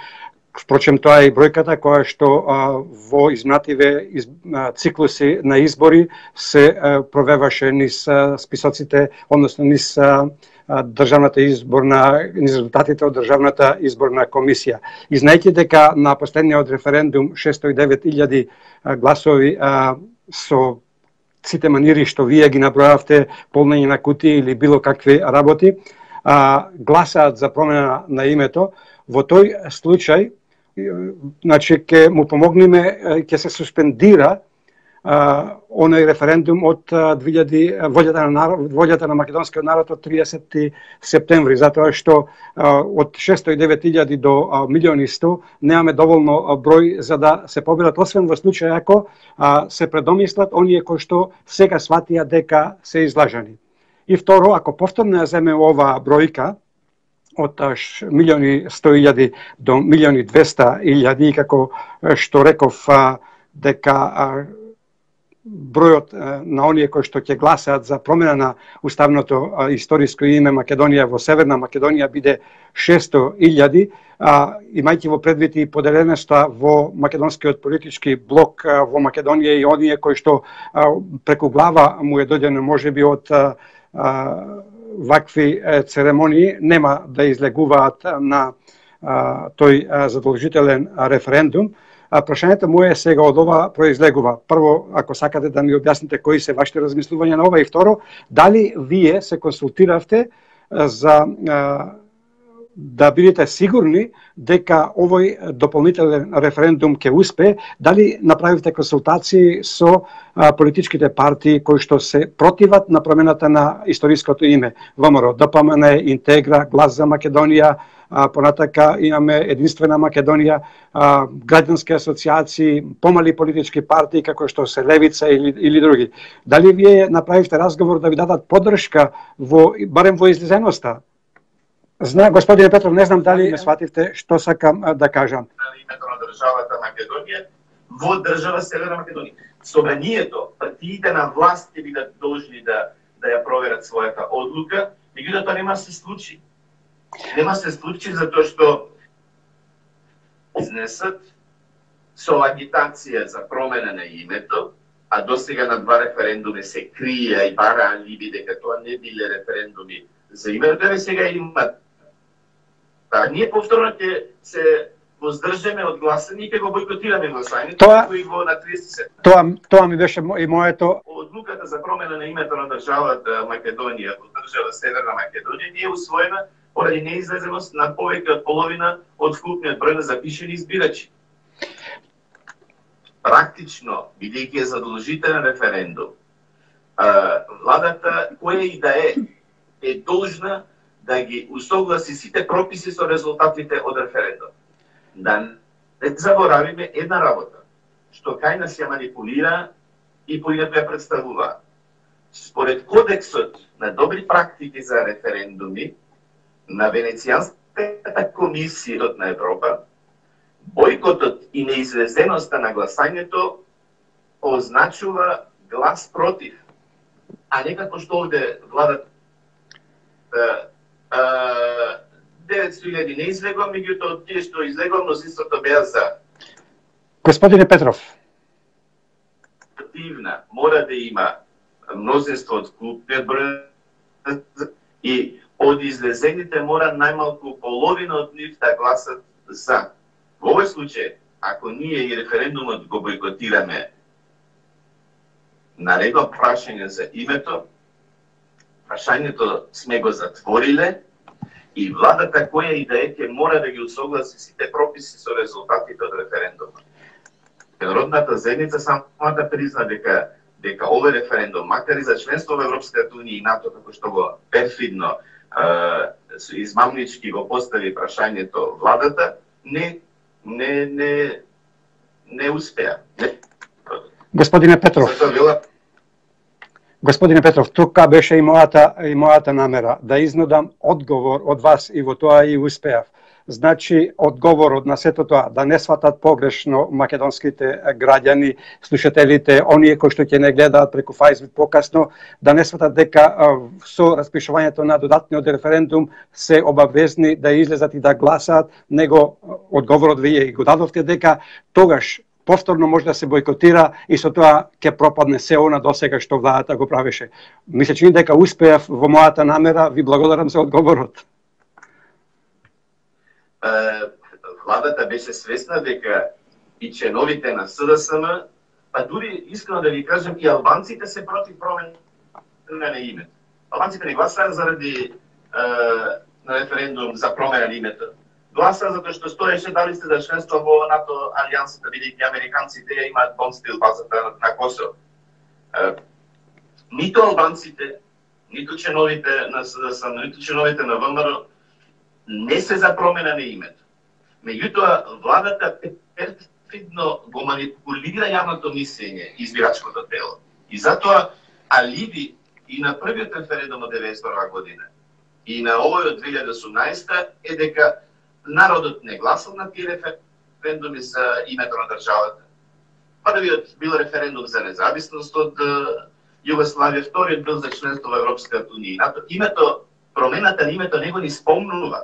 S1: Впрочем, тоа е и бројката која што а, во изминативе из, а, циклуси на избори се а, провеваше низ а, списоците, односно низ а, а, државната изборна, низ резултатите од државната изборна комисија. И знаејќи дека на последниот референдум шестстотини и девет илјади гласови а, со сите манири што вие ги набројавте, полнење на кутии или било какви работи, а, гласаат за промена на името, во тој случај, значи ќе му помогнеме, ќе се суспендира а, оној референдум од две илјади волјата на народ, волјата на македонскиот народ од триесети септември, затоа што а, од шестстотини и девет илјади до а, милион и сто немаме доволно а, број за да се поберат, освен во случај ако а, се предомислат оние кои што сега сватија дека се излажани. И второ, ако повторно ја земе оваа бројка од милион и сто илјади до милион и двеста илјади, како што реков дека бројот на оние кои што ќе гласаат за промена на уставното историско име Македонија во Северна Македонија биде шесто илјади, имајќи во предвид и поделеноста во македонскиот политички блок во Македонија и оние кои што преку глава му е дојдено можеби од вакви церемонии нема да излегуваат на а, тој а, задолжителен референдум. А прашањето моје сега од ова произлегува. Прво, ако сакате да ми објасните кои се вашите размислувања на ова, и второ, дали вие се консултиравте за а, да бидете сигурни дека овој дополнителен референдум ќе успее, дали направивте консултации со а, политичките партии кои што се противат на промената на историското име? ВМРО, ДПМН, Интегра, Глас за Македонија, а, понатака имаме Единствена Македонија, а, граѓански асоциации, помали политички партии како што се Левица или, или други. Дали вие направивте разговор да ви дадат поддршка во барем во излезеноста? Зна, господине Петров, не знам дали ме свативте што сакам да кажам.
S2: На името на државата Македонија во држава Северна Македонија. Собранието, партиите на власт ќе бидат должни да да ја проверат својата одлука, меѓутоа тоа нема се случи. Нема се случи затоа што изнесат со агитација за промена на името, а досега на два референдуми се крија и бараа алиби дека тоа не биле референдуми за името, еве сега имат. Та, ние повторно ќе се воздржаме од гласање и ќе го бойкотираме гласањето,
S1: тоа,
S2: кој го на триесети септември.
S1: Тоа, тоа ми беше и моето...
S2: Одлуката за промена на името на државата Македонија во држава Северна Македонија не е усвоена поради неизлезеност на повеќе од половина од вкупниот број на запишени избирачи. Практично, бидејќи е задолжителен референдум, владата, која и да е, е должна да ги усогласи сите прописи со резултатите од референдум. Да не заборавиме една работа, што кај нас ја манипулира и поинаку ја представува. Според Кодексот на добри практики за референдуми на Венецијанската комисија на Европа, бојкотот и неизвестеноста на гласањето означува глас против, а не како што овде владата деветстотини илјади не излегува, меѓутоа од тие што излегува мнозинството беа за.
S1: Господине Петров.
S2: Активна мора да има мнозинство од вкупниот број и од излезените мора најмалку половина од нив да гласат за. Во овој случај, ако ние и референдумот го бойкотираме на редо прашање за името, прашањето сме го затвориле и владата која и да е ќе мора да ги усогласи сите прописи со резултатите од референдумот. Народната заедница само да призна дека дека овој референдум, макар и за членство во Европската унија и НАТО, како што го перфидно е, измамнички го постави прашањето владата, не не не не успеа. Не.
S1: Господине Петров. Господине Петров, тука беше и мојата и мојата намера да изнудам одговор од вас и во тоа и успеав. Значи, одговорот на сето тоа, да не сватат погрешно македонските граѓани, слушателите, оние кои што ќе не гледаат преку Facebook покасно, да не сватат дека со распишувањето на додатниот референдум се обавезни да излезат и да гласаат, него одговорот вие го дадовте дека тогаш повторно може да се бойкотира и со тоа ќе пропадне се она досега што владата го правеше. Мисля, че дека успеав во мојата намера, ви благодарам за одговорот.
S2: Владата беше свесна дека и членовите на С Д С М, па дури искрено да ви кажам, и албанците се против промена на името. Албанците не гласаа заради е, на референдум за промена на името. Гласа затоа што стоеше дали сте за членство во НАТО алијансата, бидејќи американците имаат бомбстил базата на, на Косово. Е, ниту албанците, ниту членовите на С Д С М, ниту членовите на В М Р не се за промена на името. Меѓутоа, владата перфидно го манипулира јавното мислење и избирачкото тело. И затоа алиби и на првиот референдум од деветдесет и прва година и на овој од две илјади и осумнаесета е дека народот не гласал на тие референдуми за името на државата. Првиот бил референдум за независност од Југославија, вториот бил за членство во Европската унија. Името, промената на името него ни спомнува.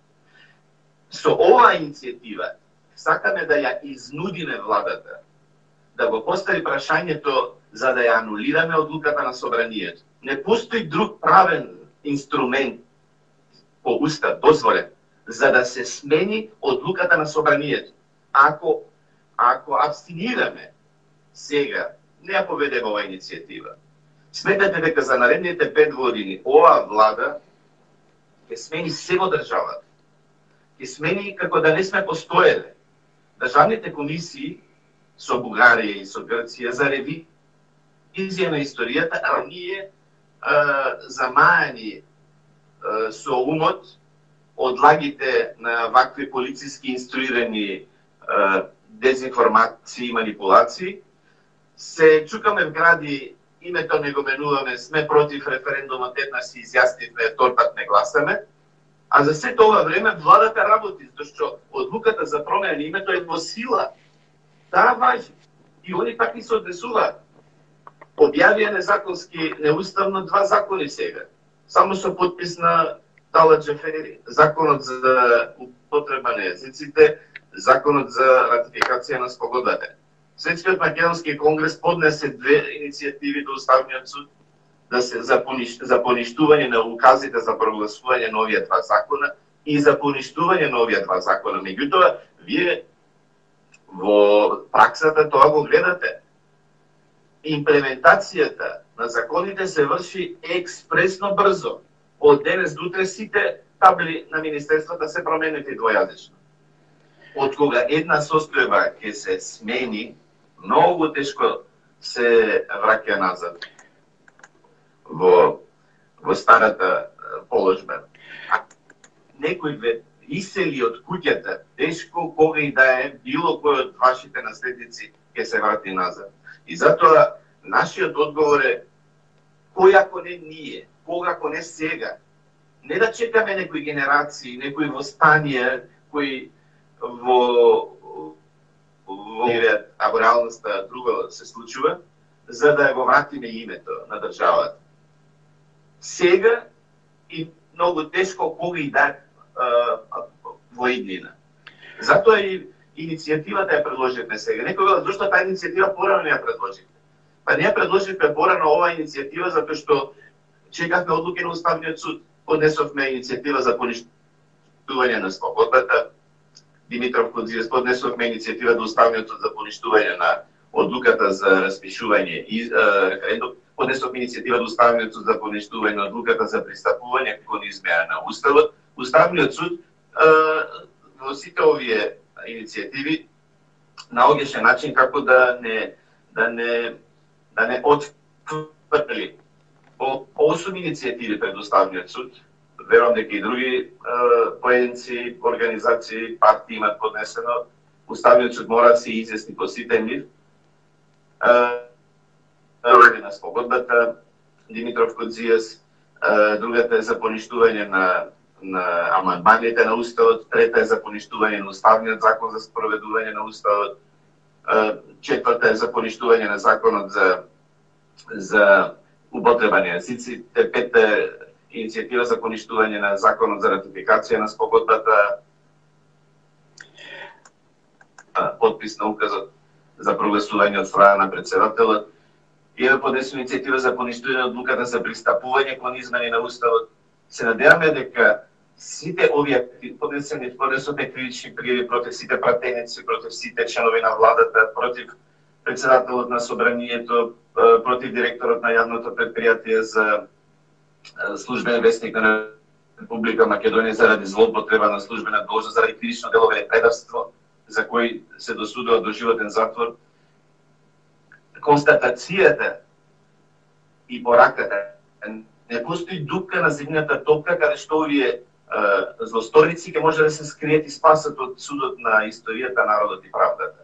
S2: Со оваа иницијатива сакаме да ја изнудиме владата, да го постави прашањето за да ја анулираме одлуката на собранието. Не постои друг правен инструмент по устав дозволен за да се смени одлуката на собранието. Ако ако абстинираме сега, не ја поведеме оваа иницијатива, сметате дека за наредните пет години оваа влада ќе смени се во државата. Ќе смени како да не сме постоеле. Државните комисии со Бугарија и со Грција за ревизија на историјата, а ние а, замајани а, со умот од лагите на вакви полициски инструирани а, дезинформации и манипулации, се чукаме в гради, името не го менуваме, сме против референдумот, еднаш се изјаснивме, втор пат не гласаме, а за сето ова време владата работи, зашто одлуката за промена на името е во сила. Таа важи. И они пак и се однесуваат. Објавија незаконски, неуставно два закони сега. Само со подпис на Талат Джафери. Законот за употреба на јазиците, законот за ратификација на спогодбата. Светскиот македонски конгрес поднесе две иницијативи до Уставниот суд да се за, пониш, за поништување на указите за прогласување на овие два закона и за поништување на овие два закона. Меѓутоа, вие во праксата тоа го гледате. Имплементацијата на законите се врши експресно брзо. Од денес до утре сите табли на министерствата се променети двојазично. Од кога една состојба ќе се смени, многу тешко се враќа назад во, во старата положба. А некој ве исели од куќата, тешко кога и да е, било кој од вашите наследници ќе се врати назад. И затоа нашиот одговор е, кој ако не ние, кога ако не сега, не да чекаме некои генерации, некои востанија, кои во во а во реалноста друго се случува, за да го вратиме името на државата. Сега и многу тешко кога и да во иднина. Затоа и иницијативата ја предложивме сега. Некој зашто таа иницијатива порано не ја предложивме? Па не ја предложивме порано оваа иницијатива затоа што чекавме одлуки на Уставниот суд. Поднесовме иницијатива за поништување на спогодбата. Димитров Кодзијас поднесовме иницијатива до Уставниот суд за поништување на одлуката за распишување и референдум. Поднесовме иницијатива до Уставниот суд за поништување на одлуката за пристапување кон измена на Уставот. Уставниот суд во сите овие иницијативи наоѓаше начин како да не да не да не отфрли по осум иницијативи пред Уставниот суд. Верувам дека и други поединци, организации, партии имат поднесено. Уставниот суд мора да се изјасни по сите нив. На спогодбата, Димитров Кодзијас, другата е за поништување на на амандманите на Уставот, трета е за поништување на Уставниот закон за спроведување на Уставот, четврта е за поништување на законот за за употреба на јазиците, пета е иницијатива за поништување на законот за ратификација на спогодбата, подпис на указот за прогласување од страна на председателот, и е поднесена иницијатива за поништување на одлуката за пристапување кон измени на Уставот. Се надеваме дека сите овие поднесени поднесоте критични пријави против сите пратеници, против сите членови на владата, против председателот на собранието, против директорот на јавното предпријатие за службен вестник на Република Македонија заради злоупотреба на службена должност, заради критично дело велепредавство, за кој се досудува до животен затвор. Констатацијата и пораката, не постои дупка на земјата топка каде што овие злосторници ќе може да се скријат и спасат од судот на историјата, народот и правдата.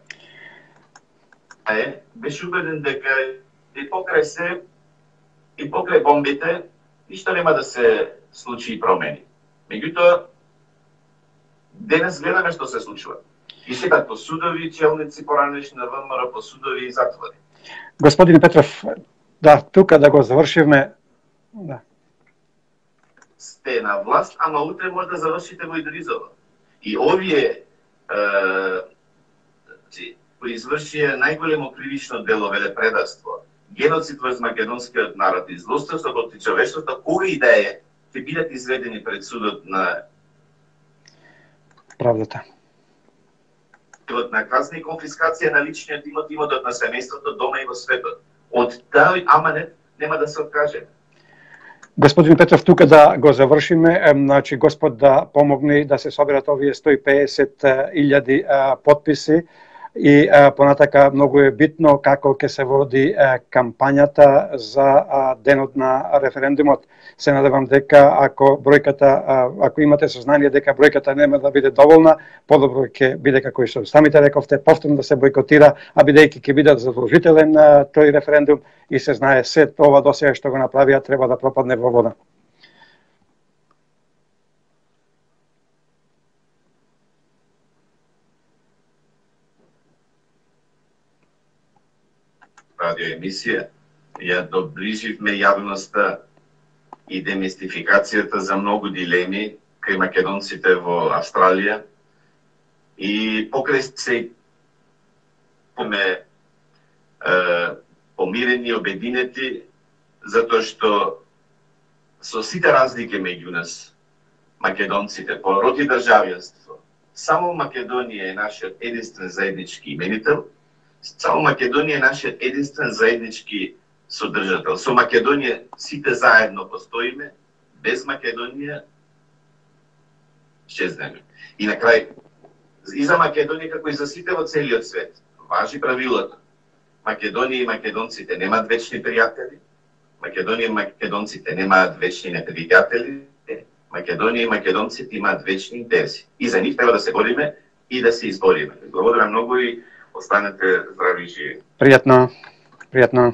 S2: Е, беше убеден дека и покрај се, и покрај бомбите, ништо нема да се случи и промени. Меѓутоа, денес гледаме што се случува. И сега по судови, челници поранешни на ВМРО, по судови и затвори.
S1: Господин Петров, да, тука да го завршиме. Да.
S2: Сте на власт, ама утре може да завршите во Идризово. И овие е, кои извршија најголемо кривично дело велепредавство, геноцид врз македонскиот народ и злосторство против човештвото, кога и да е, ќе бидат изведени пред судот на
S1: правдата.
S2: На казна и конфискација на личниот имот, имотот на семејството, дома и во светот. Од тај аманет нема да се откаже.
S1: Господин Петров, тука да го завршиме, значи Господ да помогне да се соберат овие сто и песет илјади подписи и а, понатака многу е битно како ќе се води а, кампањата за а, денот на референдумот. Се надевам дека ако бројката, а, ако имате сознание дека бројката нема да биде доволна, подобро ќе биде како и што самите рековте, повторно да се бойкотира, а бидејќи ќе биде задолжителен а, тој референдум и се знае се ова досега што го направија треба да пропадне во вода.
S2: Радиоемисија, ја доближивме јавноста и демистификацијата за многу дилеми кај македонците во Австралија и покрај се поме помирени, обединети, затоа што со сите разлики меѓу нас, македонците, по род и државјанство, само Македонија е нашиот единствен заеднички именител. Само Македонија е нашиот единствен заеднички содржател. Со Македонија сите заедно постоиме, без Македонија исчезнеме. И на крај, и за Македонија како и за сите во целиот свет, важи правилото. Македонија и македонците немаат вечни пријатели, Македонија и македонците немаат вечни непријатели, Македонија и македонците имаат вечни интереси. И за нив треба да се бориме и да се избориме. Благодарам многу и останете здрави и живи.
S1: Пријатно, пријатно.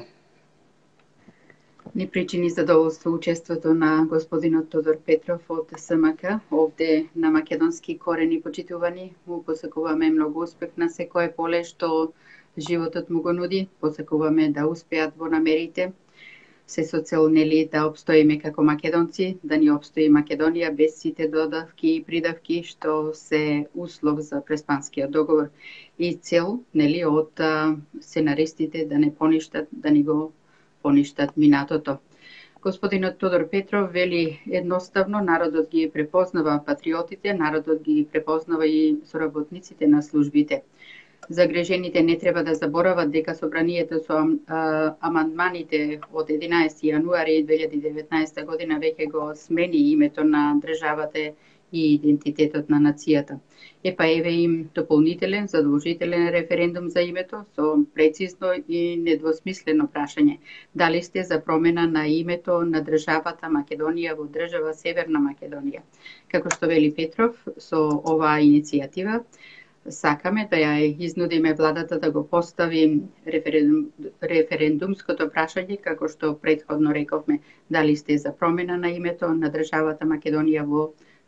S3: Ни причини задоволство учеството на господинот Тодор Петров од СМК, овде на македонски корени почитувани. Му посакуваме многу успех на секое поле што животот му го нуди. Посакуваме да успеат во намерите. Се со цел нели да обстоиме како македонци, да ни обстои Македонија без сите додавки и придавки што се услов за преспанскиот договор. И цел нели од сценаристите да не поништат, да ни го поништат минатото. Господинот Тодор Петров вели едноставно народот ги препознава патриотите, народот ги препознава и соработниците на службите. Загрежените не треба да заборават дека собранието со а, амандманите од единаесети јануари две илјади и деветнаесета година веќе го смени името на државата и идентитетот на нацијата. Епа еве им дополнителен, задолжителен референдум за името со прецизно и недвосмислено прашање. Дали сте за промена на името на државата Македонија во држава Северна Македонија? Како што вели Петров, со оваа иницијатива сакаме да ја изнудиме владата да го постави референдум, референдумското прашање, како што претходно рековме, дали сте за промена на името на државата Македонија во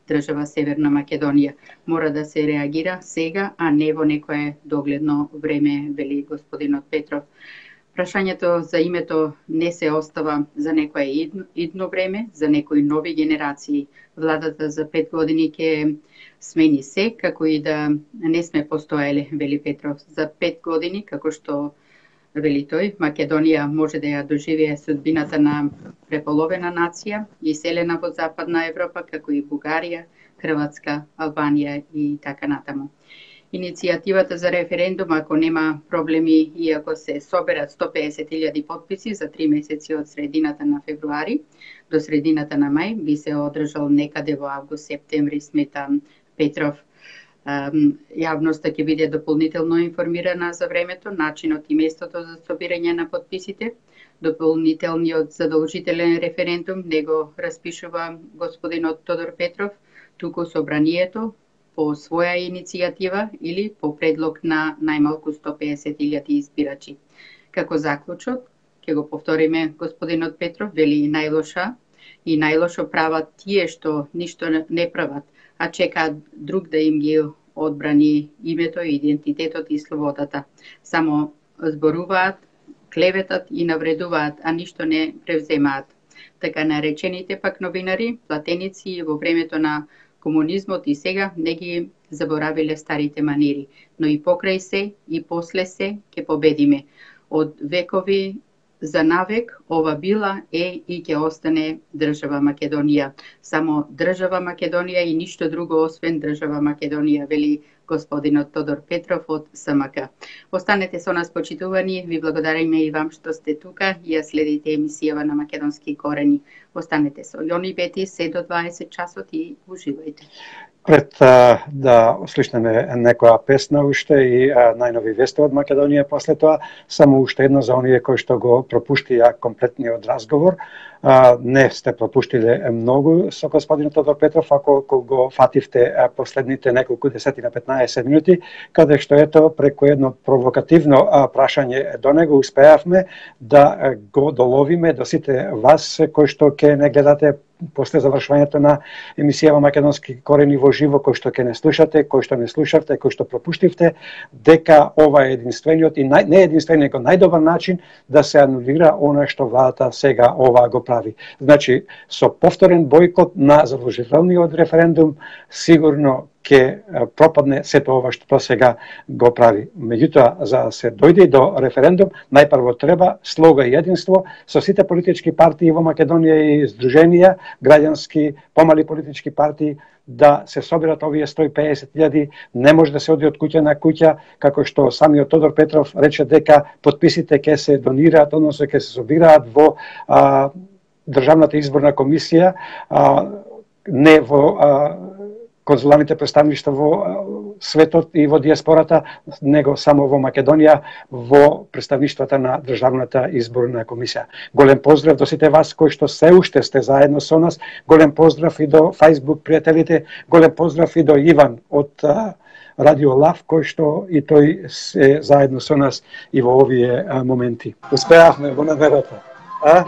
S3: држава Северна Македонија. Мора да се реагира сега, а не во некое догледно време, вели господинот Петров. Прашањето за името не се остава за некое идно, идно време, за некои нови генерации. Владата за пет години ќе смени се, како и да не сме постоеле, вели Петров. За пет години, како што вели тој, Македонија може да ја доживее судбината на преполовена нација, иселена во Западна Европа, како и Бугарија, Хрватска, Албанија и така натаму. Иницијативата за референдум, ако нема проблеми и ако се соберат сто песет илјади потписи за три месеци од средината на февруари до средината на мај, би се одржал некаде во август-септември, смета Петров. Јавноста ќе биде дополнително информирана за времето, начинот и местото за собирање на потписите. Дополнителниот задолжителен референдум него распишува господинот Тодор Петров, туку собранието по своја иницијатива или по предлог на најмалку сто песет илјади избирачи. Како заклучок, ќе го повториме, господинот Петров вели најлоша и најлошо прават тие што ништо не прават, а чекаат друг да им ги одбрани името, идентитетот и слободата. Само зборуваат, клеветат и навредуваат, а ништо не превземаат. Така наречените пак новинари, платеници во времето на комунизмот и сега не ги заборавиле старите манери, но и покрај се и после се ќе победиме. Од векови за навек ова била е и ќе остане држава Македонија. Само држава Македонија и ништо друго освен држава Македонија, вели господинот Тодор Петров од СМК. Останете со нас, почитувани, ви благодариме и вам што сте тука и ја следите емисијава на Македонски корени. Останете со Јони Бети се до дваесет часот и уживајте.
S1: Пред а, да слушнеме некоја песна уште и а, најнови вести од Македонија после тоа, само уште едно за оние кои што го пропуштија комплетниот разговор. А, не сте пропуштиле многу со господинот Тодор Петров, ако го фативте а, последните неколку десетина петнаесет минути, каде што ето преку едно провокативно а, прашање до него успеавме да а, го доловиме до сите вас кои што ќе не гледате после завршувањето на емисијава Македонски корени во живо, кој што ќе не слушате, кој што не слушавте, кој што пропуштивте, дека ова е единствениот и нај, не единствениот, него најдобар начин да се анулира она што владата сега ова го прави. Значи, со повторен бојкот на задолжителниот референдум, сигурно ќе пропадне сето ова што сега го прави. Меѓутоа, за да се дојде до референдум, најпрво треба слога и единство со сите политички партии во Македонија и здруженија, граѓански, помали политички партии, да се соберат овие сто и песет илјади, не може да се оди од куќа на куќа, како што самиот Тодор Петров рече дека потписите ќе се донираат, односно ќе се собираат во а, Државната изборна комисија, а, не во а, конзуларните представништва во светот и во диаспората, него само во Македонија, во представништвата на Државната изборна комисија. Голем поздрав до сите вас кои што се уште сте заедно со нас, голем поздрав и до Facebook пријателите, голем поздрав и до Иван од Радио Лав, кој што и тој се заедно со нас и во овие моменти. Успеавме во наверата. А?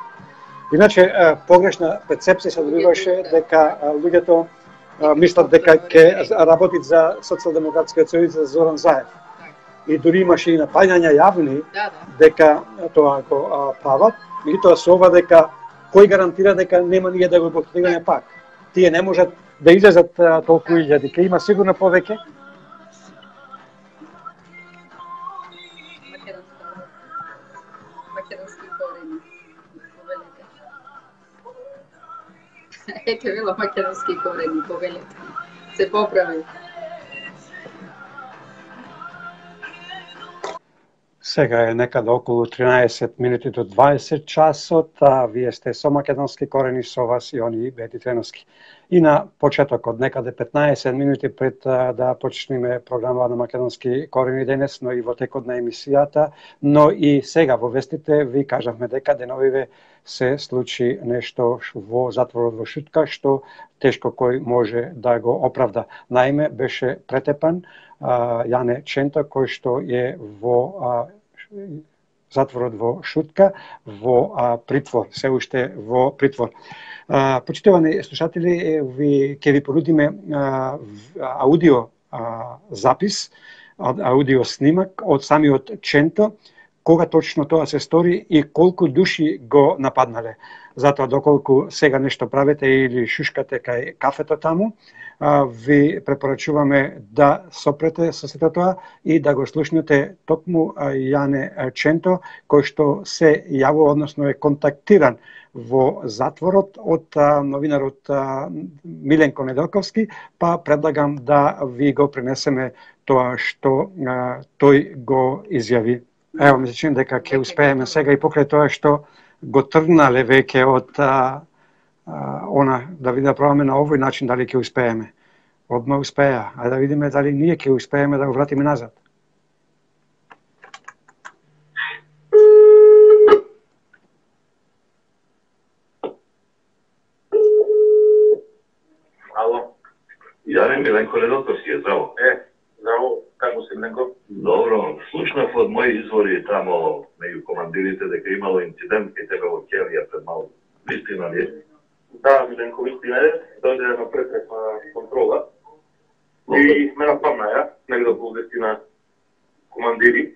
S1: Иначе, погрешна перцепција се добиваше дека луѓето мислат дека ќе работи за Социјалдемократскиот сојуз за Зоран Заев. И дури имаше и напаѓања јавни дека тоа го прават, меѓутоа со ова дека кој гарантира дека нема ние да го повториме пак. Тие не можат да излезат толку илјади, ќе има сигурно повеќе.
S3: Ете, вело македонски корени, повелете. Се поправи.
S1: Сега е некаде околу тринаесет минути до дваесет часот, а вие сте со Македонски корени, со вас Јони Бети Треновски. И на почетокот, некаде петнаесет минути пред да почнеме програма на Македонски корени денес, но и во текот на емисијата, но и сега во вестите ви кажавме дека деновиве се случи нешто во затворот во Шутка, што тешко кој може да го оправда. Наиме, беше претепан а, Јане Ченто, кој што е во а, затворот во Шутка, во а, притвор, се уште во притвор. А, почитувани слушатели, ви ќе ви понудиме а, аудио а, запис, аудио снимак од самиот Ченто, кога точно тоа се стори и колку души го нападнале. Затоа, доколку сега нешто правите или шушкате кај кафето таму, ви препорачуваме да сопрете со сето тоа и да го слушнете токму Јане Ченто, кој што се јавува, односно е контактиран во затворот од новинарот Миленко Неделковски, па предлагам да ви го пренесеме тоа што тој го изјави. Ево, ми се чини дека ќе успееме сега и покрај тоа што го тргнале веќе од а, а, она, да види да пробаме на овој начин дали ќе успееме. Одма успеа, а да видиме дали ние ќе успееме да го вратиме назад.
S2: Ало. Јане Миленко Неделковски е, здраво. Е, здраво, како си, Миленко? Добро, слушнав од мои извори тамо меѓу командирите дека имало инцидент кај тебе во Келија пред малку. Вистина ли е?
S4: Да, Миленко, вистина е. Дојде на претресна контрола и ме нападна ја, негде околу десетина командири.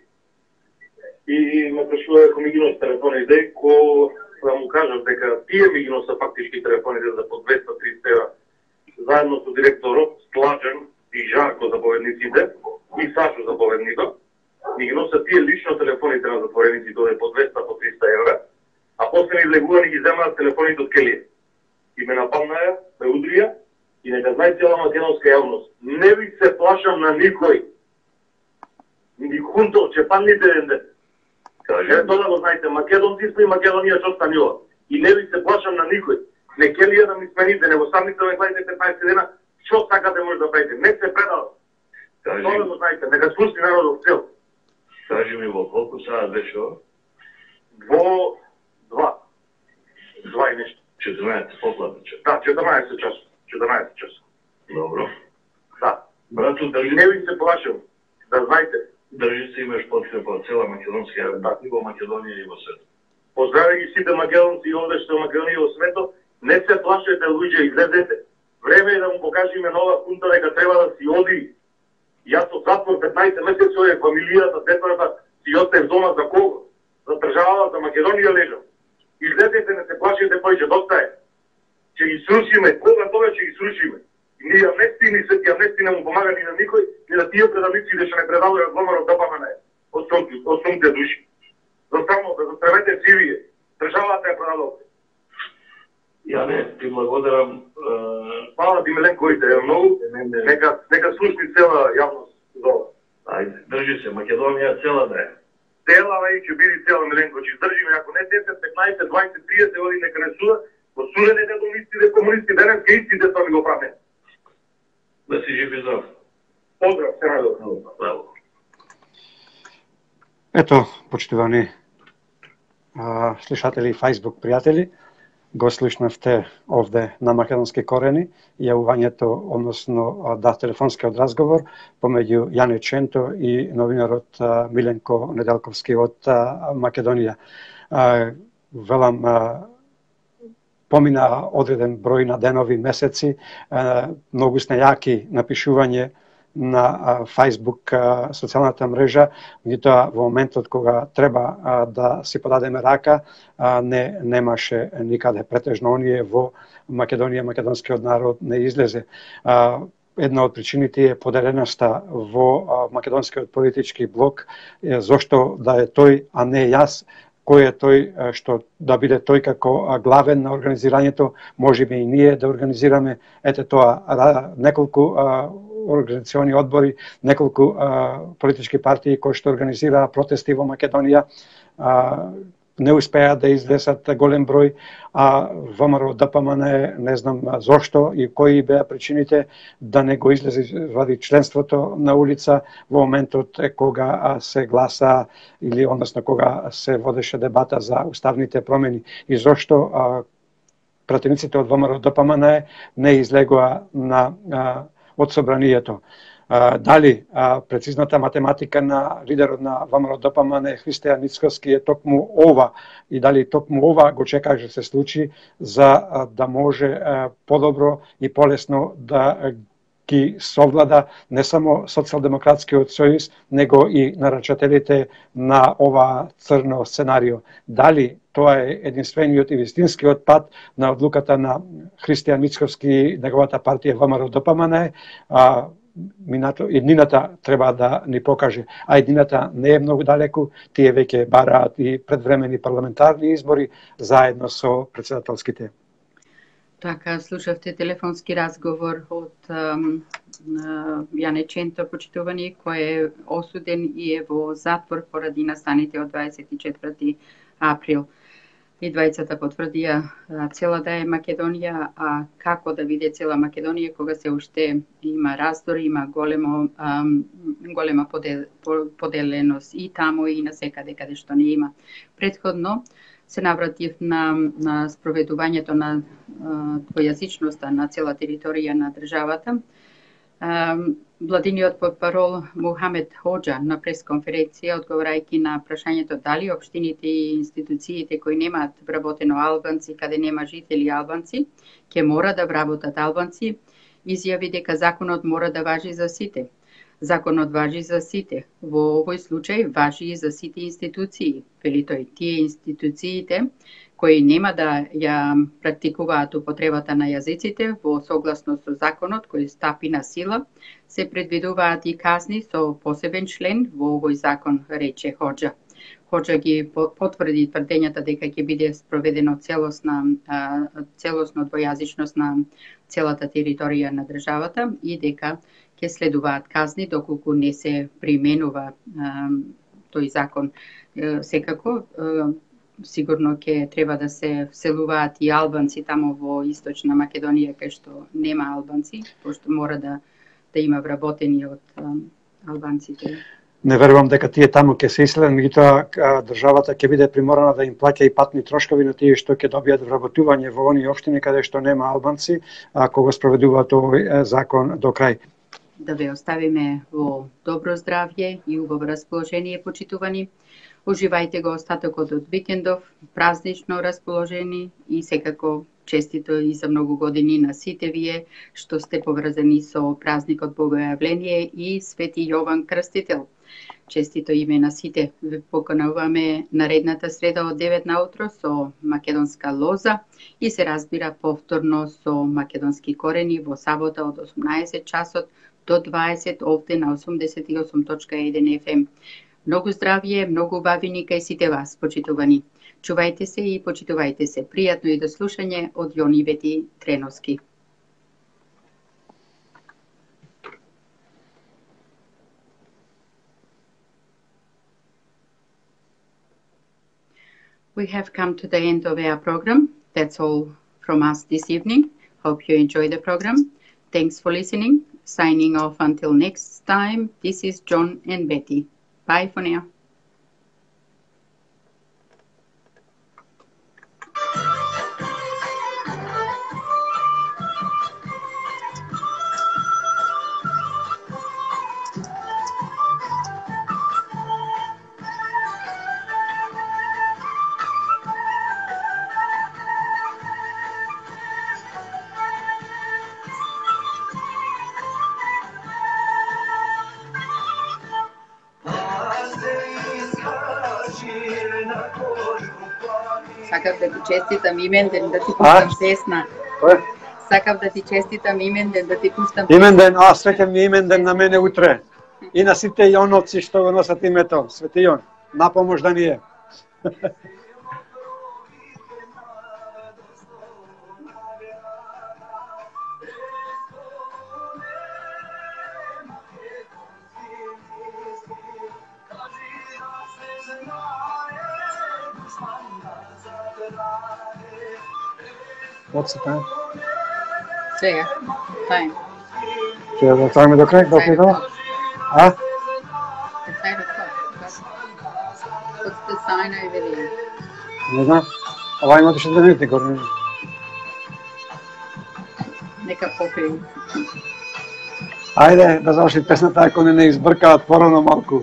S4: И ме прашува ако ми ги носи телефоните, ко да му кажам дека тие ми ги носа фактички телефоните за по двеста до триста евра. Заедно со директорот, Сладжен и Жарко заповедниците и Сашо заповедникот, ми ги носат тие лично телефоните на затворениците овде по двеста по триста евра, а после ми влегува и ги земаат телефоните од Келија. И ме нападнаја, ме удрија и нека знае цела македонска јавност. Не ви се плашам на никој. Ни хунтов, чепанните денде. Каже, тоа да го знаете, македонци сме и Македонија што станува. И не ви се плашам на никој. Не Келија да ми смените, него самите ме гледате петнаесет дена, што сакате може да правите. Не се предава. Тоа да го знаете, нека слушни народот цел.
S2: Кажи ми во колку саат беше ова?
S4: Во два. Два и нешто.
S2: четрнаесет попладне час.
S4: Да, четрнаесет часот. четрнаесет часот.
S2: Добро.
S4: Да.
S2: Брату, држи...
S4: Не ви се плашам, да знаете.
S2: Држи се, имаш подкрепа од цела македонска јавност, и во Македонија и во свет.
S4: Поздрави ги сите македонци и овде што Македонија и во светот. Не се плашете, луѓе, излезете. Време е да му покажеме нова хунта дека треба да си оди. Јас од затвор петнаесет месеци овде, фамилијата, децата си остев дома за кого? За државата, за Македонија лежам. Излезете, не се плашете, појќе доста е. Ќе ги срушиме, кога тоа ќе ги срушиме. Ни амнести, ни свети амнести не му помага ни на никој, ни на тие предавници да ќе не предаваат ВМРО ДПМН од сумните души. За само да затревете сивие. Државата е предадова.
S2: Јане, ти благодарам.
S4: Фала ти, Миленко, е многу. Нека, нека слушни цела јавност за ова.
S2: Ајде, држи се, Македонија цела да е.
S4: Цела и ќе биде цела, Миленко, ќе издржиме, ако не десет, петнаесет, дваесет, триесет години нека не суда, во судене комунистите, комунисти, денес ке истите тоа ми го правиме.
S2: Да си жив и здрав.
S4: Поздрав, се најдобро.
S2: Браво.
S1: Ето, почитувани а, слушатели и Facebook пријатели, го слушнавте овде на Македонски корени, јавувањето, односно да, телефонскиот разговор помеѓу Јане Ченто и новинарот Миленко Неделковски од Македонија. Велам, помина одреден број на денови, месеци, многу снејаки напишување на Facebook, социјалната мрежа, меѓутоа во моментот кога треба да си подадеме рака, не немаше никаде. Претежно оние во Македонија, македонскиот народ не излезе. Една од причините е поделеноста во македонскиот политички блок, зошто да е тој, а не јас, кој е тој што да биде тој како главен на организирањето, можеби и ние да организираме. Ете тоа, неколку организациони одбори, неколку а, политички партии кои што организираа протести во Македонија, а, не успеа да излесат голем број, а ВМРО ДПМН не знам зошто и кои беа причините да не го излезе вади членството на улица во моментот кога се гласа или односно кога се водеше дебата за уставните промени и зошто а, пратениците од ВМРО ДПМН не излегоа на а, од собранието. Дали прецизната математика на лидерот на ВМРО-ДПМН Христијан Мицкоски е токму ова и дали токму ова го чекаше се случи за да може подобро и полесно да ги совлада не само Социјалдемократскиот сојуз, него и нарачателите на ова црно сценарио. Дали тоа е единствениот и вистинскиот пат на одлуката на Христијан Мицкоски, неговата партија ВМРО-ДПМН, а минато еднината треба да ни покаже, а еднината не е многу далеку, тие веќе бараат и предвремени парламентарни избори заедно со председателските.
S3: Така, слушавте телефонски разговор од um, Јане Ченто, почитувани, кој е осуден и е во затвор поради настаните од дваесет и четврти април. И двајцата потврдија цела да е Македонија, а како да виде цела Македонија кога се уште има раздор, има големо, um, голема подел, поделеност и таму и на секаде каде што не има. Предходно се навратив на, на спроведувањето на двојазичноста на цела територија на државата. Владиниот портпарол Мухамед Хоџа на пресконференција, одговарајќи на прашањето дали општините и институциите кои немаат вработено албанци, каде нема жители албанци, ќе мора да вработат албанци, изјави дека законот мора да важи за сите. Законот важи за сите. Во овој случај важи и за сите институции, вели тој. Тие институциите кои нема да ја практикуваат употребата на јазиците во согласно со законот кој стапи на сила, се предвидуваат и казни со посебен член во овој закон, рече Хоџа. Хоџа ги потврди тврдењата дека ќе биде спроведено целосна, целосно двојазичност на целата територија на државата и дека ќе следуваат казни доколку не се применува тој закон. Секако, сигурно ќе треба да се вселуваат и албанци тамо во Источна Македонија, кај што нема албанци, пошто мора да, да има вработени од албанците.
S1: Не верувам дека тие таму ќе се иселат, меѓутоа државата ќе биде приморана да им плаќа и патни трошкови на тие што ќе добијат вработување во оние општини каде што нема албанци, ако го спроведуваат овој закон до крај.
S3: Да ве оставиме во добро здравје и убаво расположение, почитувани. Уживајте го остатокот од викендов, празнично расположени и секако честито и за многу години на сите вие што сте поврзани со празникот Богојавление и Свети Јован Крстител. Честито име на сите. Ве покануваме наредната среда од девет наутро со македонска лоза и се разбира повторно со македонски корени во сабота од осумнаесет часот до дваесет овде на осумдесет и осум точка еден еф ем. Многу здравје, многу убавини кај сите вас, почитувани. Чувајте се и почитувајте се. Пријатно и до слушање од Јони Вети Треновски. We have come to the end of our program. That's all from us this evening. Hope you enjoy the program. Thanks for listening. Signing off until next time. This is John and Betty. Bye for now. Сакав да ти честитам имен ден, да ти пуштам песна.
S1: Кој?
S3: Сакав да ти честитам имен ден, да ти пуштам
S1: песна. Имен ден, а среќен ми имен ден на мене утре. И на сите јоновци што го носат името, Свети Јон. На помош да ни е. What's the time?
S3: Сега, time.
S1: Ќе да трајме до крај, до крај? А?
S3: It's eight o'clock. What's the sign over there?
S1: Не знам. Ова има души две минути горе.
S3: Нека попи.
S1: Ајде да заврши песната, ако не не избркаат порано малку.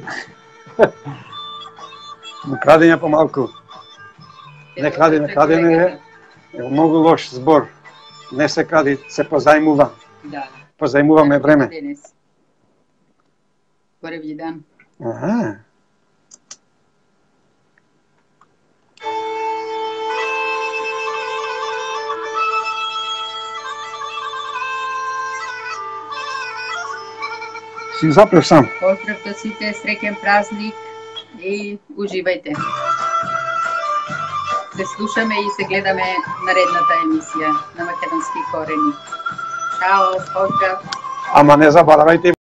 S1: Но крадење помалку. Не крадење, крадење е многу лош збор. Не се кради, се позајмува.
S3: Да.
S1: Позајмуваме време.
S3: Денес. Поревји дан.
S1: Аха. Си запрев сам.
S3: Поздрав до сите, среќен празник и уживајте. Се слушаме и се гледаме наредната емисија на Македонски корени. Чао, поздрав!
S1: Ама не заборавајте